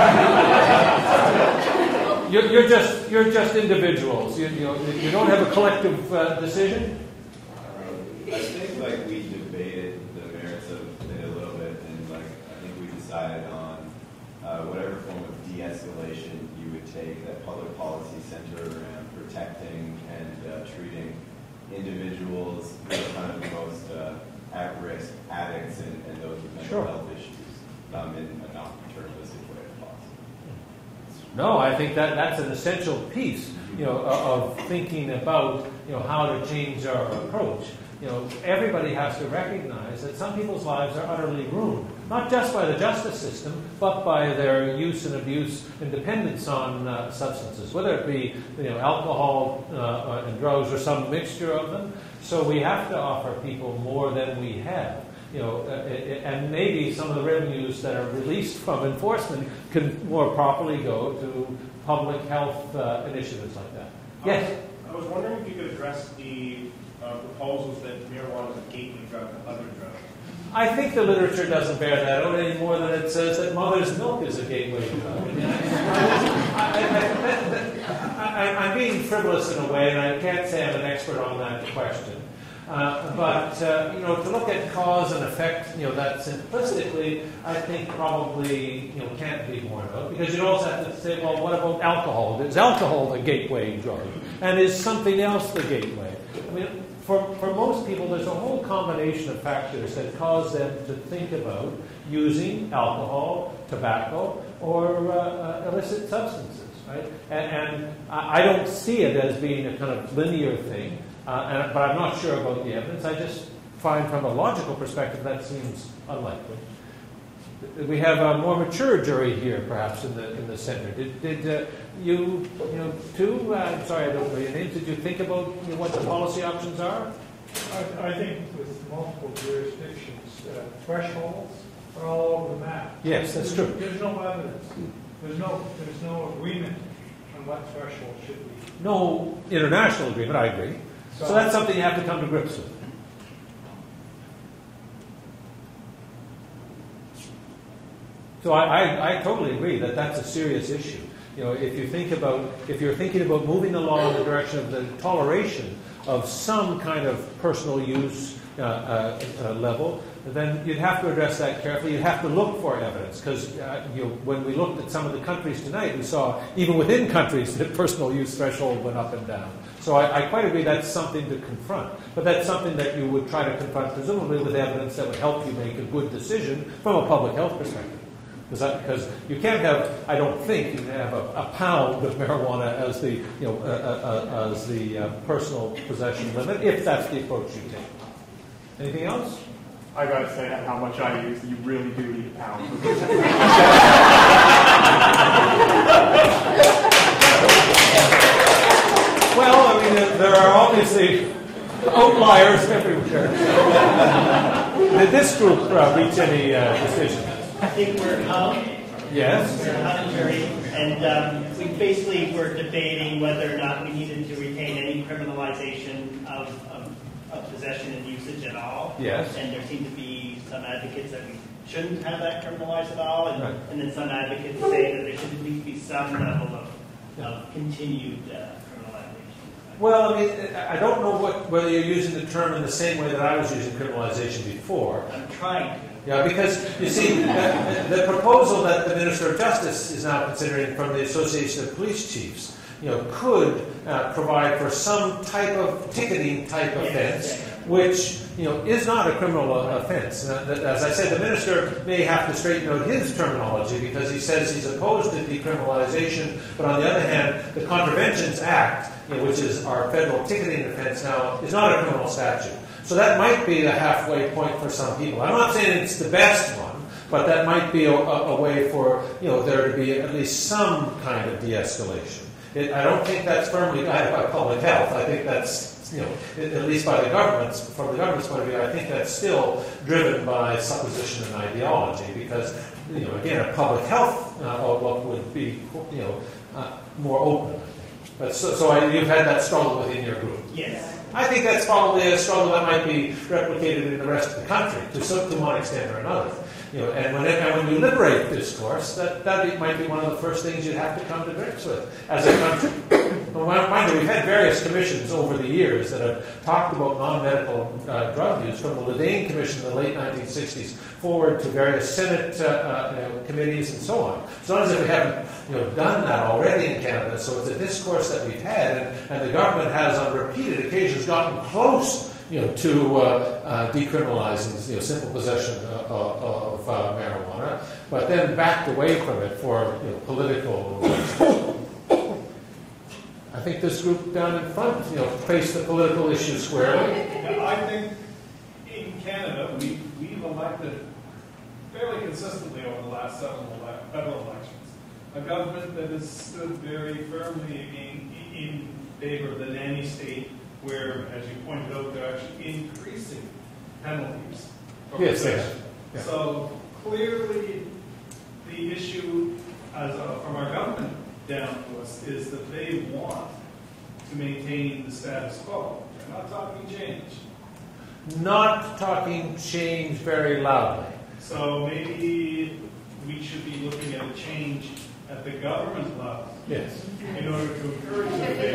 You're just individuals. You don't have a collective decision? I think we debated the merits of it a little bit, and I think we decided on whatever form of de-escalation you would take, that public policy centered around protecting and treating individuals who are kind of the most at-risk addicts and those with mental health issues in a non-paternalistic way as possible. No, I think that's an essential piece, of thinking about, how to change our approach. everybody has to recognize that some people's lives are utterly ruined, not just by the justice system, but by their use and abuse and dependence on substances, whether it be alcohol and drugs or some mixture of them. So we have to offer people more than we have. And maybe some of the revenues that are released from enforcement can more properly go to public health initiatives like that. Yes? I was wondering if you could address the proposals that marijuana is a gateway drug to other drugs. I think the literature doesn't bear that out any more than it says that mother's milk is a gateway drug. I'm being frivolous in a way, and I can't say I'm an expert on that question. But to look at cause and effect, that simplistically, I think probably can't be borne out, because you'd also have to say, well, what about alcohol? Is alcohol the gateway drug, and is something else the gateway? I mean, for most people, there's a whole combination of factors that cause them to think about using alcohol, tobacco, or illicit substances, right? And I don't see it as being a kind of linear thing. But I'm not sure about the evidence. I just find from a logical perspective that seems unlikely. We have a more mature jury here, perhaps, in the center. Did you too? I'm sorry, I don't know your names. Did you think about what the policy options are? I think with multiple jurisdictions, thresholds are all over the map. Yes, that's true. There's no evidence. There's no agreement on what threshold should be. No international agreement. I agree. So that's something you have to come to grips with. So I totally agree that that's a serious issue. If you're thinking about moving the law in the direction of the toleration of some kind of personal use level, then you'd have to address that carefully. You'd have to look for evidence, because when we looked at some of the countries tonight, we saw even within countries that personal use threshold went up and down. So I quite agree that's something to confront. But that's something that you would try to confront, presumably with evidence that would help you make a good decision from a public health perspective. Because you can't have, I don't think, you can have a pound of marijuana as the personal possession limit, if that's the approach you take. Anything else? I gotta say how much I use, you really do need a pound. Well, I mean, there are obviously outliers everywhere. Did this group reach any decision? I think we're Yes. We're a jury, and we basically were debating whether or not we needed to retain any criminalization of possession and usage at all. Yes. And there seem to be some advocates that we shouldn't have that criminalized at all, and, right. and then some advocates say that there should at least be some level of continued criminalization. Well, I mean, I don't know whether you're using the term in the same way that I was using criminalization before. I'm trying to. Yeah, because, you see, the proposal that the Minister of Justice is now considering from the Association of Police Chiefs, could provide for some type of ticketing type offense, which, is not a criminal offense. As I said, the Minister may have to straighten out his terminology, because he says he's opposed to decriminalization, but on the other hand, the Contraventions Act, which is our federal ticketing offense now, is not a criminal statute. So that might be the halfway point for some people. I'm not saying it's the best one, but that might be a way for there to be at least some kind of de-escalation. I don't think that's firmly guided by public health. I think that's, at least by the government's, from the government's point of view, I think that's still driven by supposition and ideology, because, again, a public health outlook would be, more open. But so you've had that struggle within your group. Yes. I think that's probably a struggle that might be replicated in the rest of the country to one extent or another. And when you liberate discourse, that might be one of the first things you'd have to come to grips with as a country. Mind you, we've had various commissions over the years that have talked about non-medical drug use, from the Ledain Commission in the late 1960s forward to various Senate committees and so on. It's not as if we haven't done that already in Canada. So it's a discourse that we've had, and the government has on repeated occasions gotten close to decriminalizing simple possession of marijuana, but then backed away from it for political reasons. I think this group down in front, faced the political issue squarely. Yeah, I think in Canada, we've elected fairly consistently over the last several federal elections a government that has stood very firmly in favor of the nanny state, where, as you pointed out, they're actually increasing penalties for possession. Yeah. So clearly, the issue from our government down to us is that they want to maintain the status quo. They're not talking change. Not talking change very loudly. So maybe we should be looking at a change at the government level. Yes. In order to encourage it.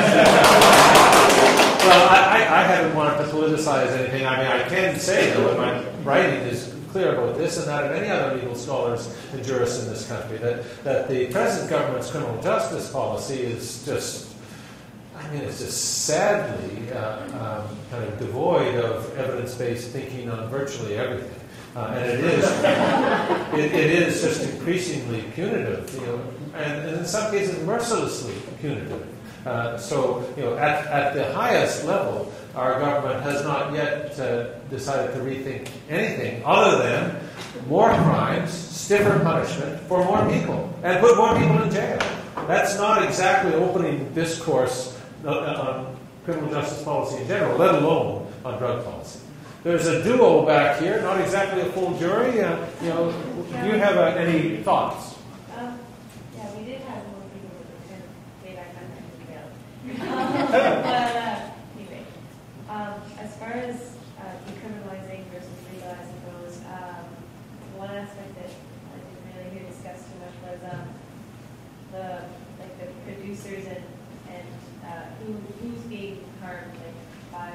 Well, I haven't wanted to politicize anything. I mean, I can say, though, and my writing is clear about this and that of any other legal scholars and jurists in this country, that the present government's criminal justice policy is just, I mean, it's just sadly kind of devoid of evidence-based thinking on virtually everything. And it is just increasingly punitive, and in some cases mercilessly punitive. So, at the highest level, our government has not yet decided to rethink anything other than more crimes, stiffer punishment for more people, and put more people in jail. That's not exactly opening discourse on criminal justice policy in general, let alone on drug policy. There's a duo back here, not exactly a full jury. Do you have any thoughts? Yeah, we did have more people that kind of way back then. But anyway, as far as decriminalizing versus legalizing goes, one aspect that I didn't really hear discussed too much was the producers and who's being harmed by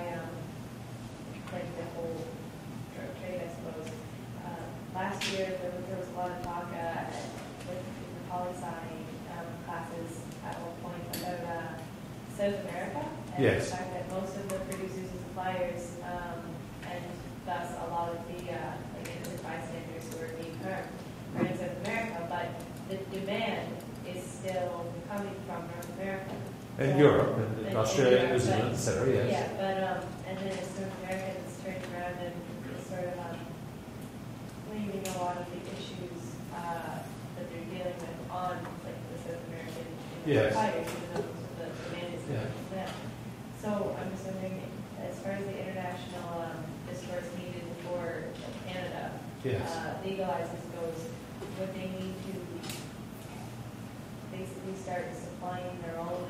the whole drug trade, I suppose. Last year, there was a lot of talk with the poli-sci classes at one point about South America and yes. the fact that most of the producers and suppliers and thus a lot of the innocent bystanders who are being harmed are in South America, but the demand is still coming from North America. And Europe, and Australia, New Zealand, etc. Yes. Yeah, but and then it's North America that's turned around and is sort of blaming a lot of the issues that they're dealing with on the South American suppliers, even though the demand is coming from them. So I'm just wondering, as far as the international discourse needed for Canada legalizes goes, would they need to basically start supplying their own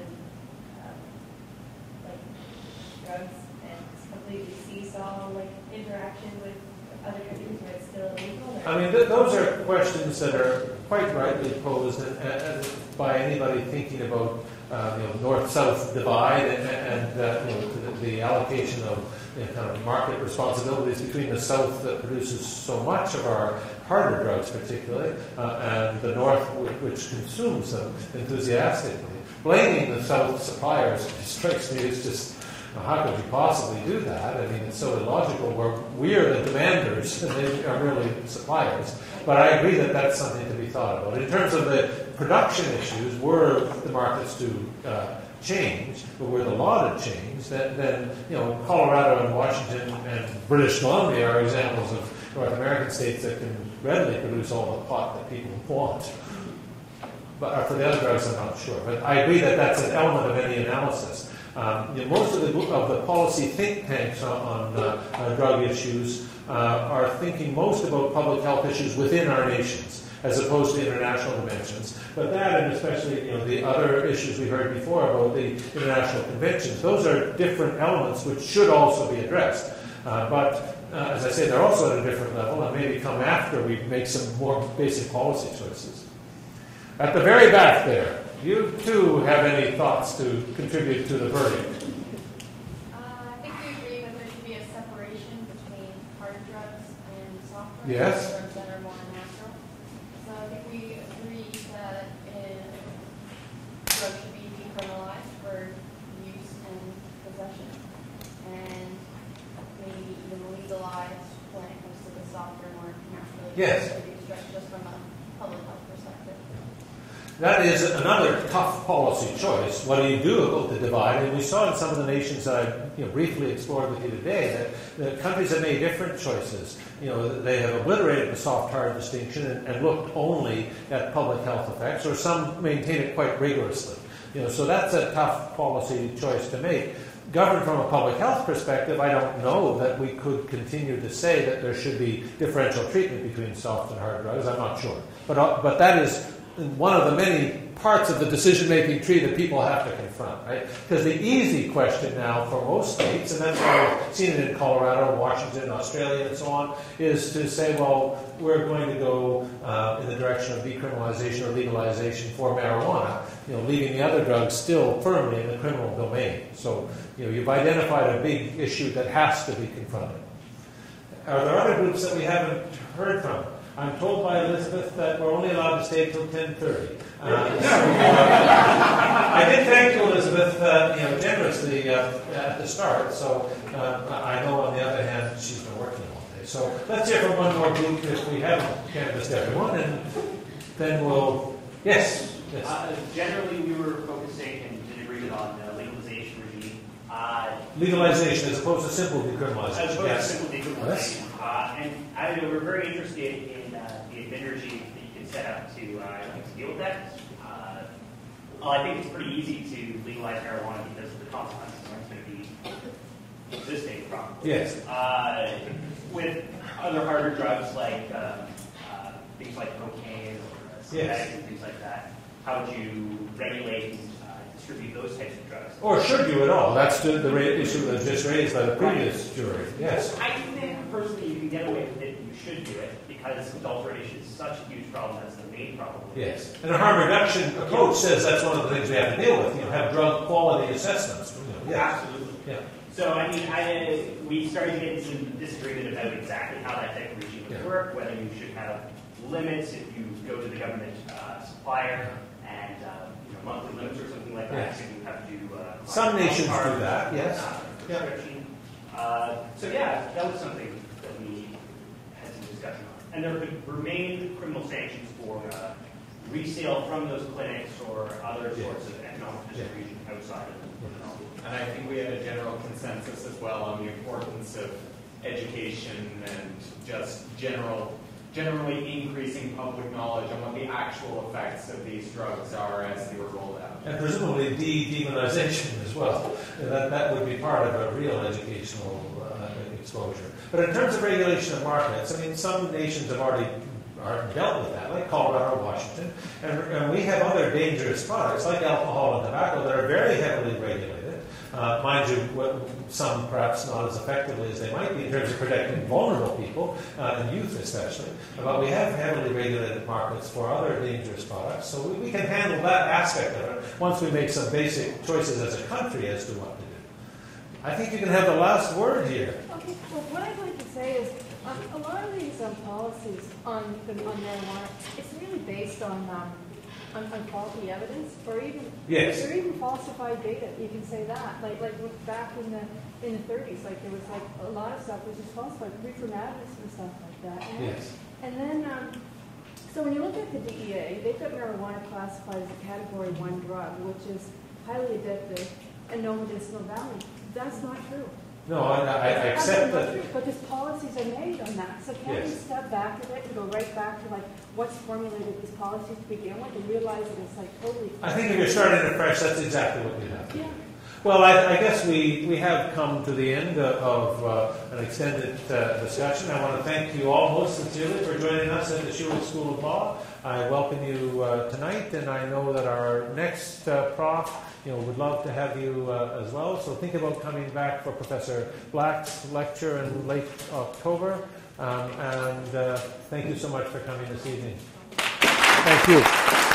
drugs and completely seesaw interaction with other countries where it's still illegal? I mean, those are questions that are quite rightly posed by anybody thinking about north-south divide and the allocation of kind of market responsibilities between the south that produces so much of our harder drugs, particularly, and the north which consumes them enthusiastically. Blaming the south suppliers strikes me as just, how could you possibly do that? I mean, it's so illogical. We're the demanders, and they are really suppliers. But I agree that that's something to be thought about. In terms of the production issues, were the markets to change, but were the law to change, then Colorado and Washington and British Columbia are examples of North American states that can readily produce all the pot that people want. But for the other drugs, I'm not sure. But I agree that that's an element of any analysis. Most of the policy think tanks on drug issues are thinking most about public health issues within our nations, as opposed to international dimensions. But that, and especially the other issues we heard before about the international conventions, those are different elements which should also be addressed. But as I say, they're also at a different level, and maybe come after we make some more basic policy choices. At the very back there, you too have any thoughts to contribute to the verdict? I think we agree that there should be a separation between hard drugs and soft drugs. Yes. Drugs that are more natural. So I think we agree that drugs should be decriminalized for use and possession, and maybe even legalized when it comes to the softer, more naturally produced drugs, just from a public health perspective. That is another tough policy choice. What do you do about the divide? And we saw in some of the nations that I briefly explored with you today that the countries have made different choices. They have obliterated the soft-hard distinction and looked only at public health effects, or some maintain it quite rigorously. So that's a tough policy choice to make. Governed from a public health perspective, I don't know that we could continue to say that there should be differential treatment between soft and hard drugs. I'm not sure. But that is one of the many parts of the decision-making tree that people have to confront, right? Because the easy question now for most states, and that's why we've seen it in Colorado, Washington, Australia, and so on, is to say, well, we're going to go in the direction of decriminalization or legalization for marijuana, leaving the other drugs still firmly in the criminal domain. So, you've identified a big issue that has to be confronted. Are there other groups that we haven't heard from? I'm told by Elizabeth that we're only allowed to stay till 10:30. I did thank you, Elizabeth, generously at the start. So I know, on the other hand, she's been working all day. So let's hear from one more group if we haven't canvassed everyone, and then we'll. Yes. Generally, we were focusing and in agreement on the legalization regime. Legalization as opposed to simple decriminalization. As opposed yes. to simple decriminalization. And we're very interested in the admin regime that you can set up to deal with that. I think it's pretty easy to legalize marijuana because the consequences aren't going to be existing probably. Yes. With other harder drugs like things like cocaine or synthetics and things like that, how would you regulate and distribute those types of drugs? Or should you at all? That's the issue that was just raised by the previous jury. Yes. I think personally you can get away with it and you should do it because adulteration is such a huge problem. That's the main problem. Yes. And a harm reduction approach says that's one of the things we have to deal with. Have drug quality assessments. Absolutely. Yeah. So, we started to get into some disagreement about exactly how that type of regime would work, whether you should have limits if you go to the government supplier and monthly limits or something like that. Yes. So you have to some nations do that, yes. Prescription. That was something that we had some discussion on. And there could remain criminal sanctions for resale from those clinics or other sorts of economic distribution outside of them. And I think we had a general consensus as well on the importance of education and just generally increasing public knowledge on what the actual effects of these drugs are as they were rolled out. And presumably demonization as well. That would be part of a real educational exposure. But in terms of regulation of markets, some nations have already dealt with that, like Colorado or Washington. And we have other dangerous products, like alcohol and tobacco, that are very heavily regulated. Mind you, some perhaps not as effectively as they might be in terms of protecting vulnerable people, and youth especially. But we have heavily regulated markets for other dangerous products, so we can handle that aspect of it once we make some basic choices as a country as to what to do. I think you can have the last word here. Okay, well, what I'd like to say is a lot of these policies on marijuana, it's really based on quality evidence, or even falsified data. You can say that. Like back in the 30s, there was a lot of stuff was just falsified, reefer madness and stuff like that. Yes. And then, so when you look at the DEA, they've got marijuana classified as a Category 1 drug, which is highly addictive and no medicinal value. That's not true. No, I accept that. But these policies are made on that. So can we step back a bit and go right back to what's formulated these policies to begin with and realize that it's totally. I think if you're starting afresh, that's exactly what we have to do. Yeah. Well, I guess we have come to the end of an extended discussion. I want to thank you all most sincerely for joining us at the Schulich School of Law. I welcome you tonight, and I know that our next prof would love to have you as well. So think about coming back for Professor Black's lecture in late October. And thank you so much for coming this evening. Thank you.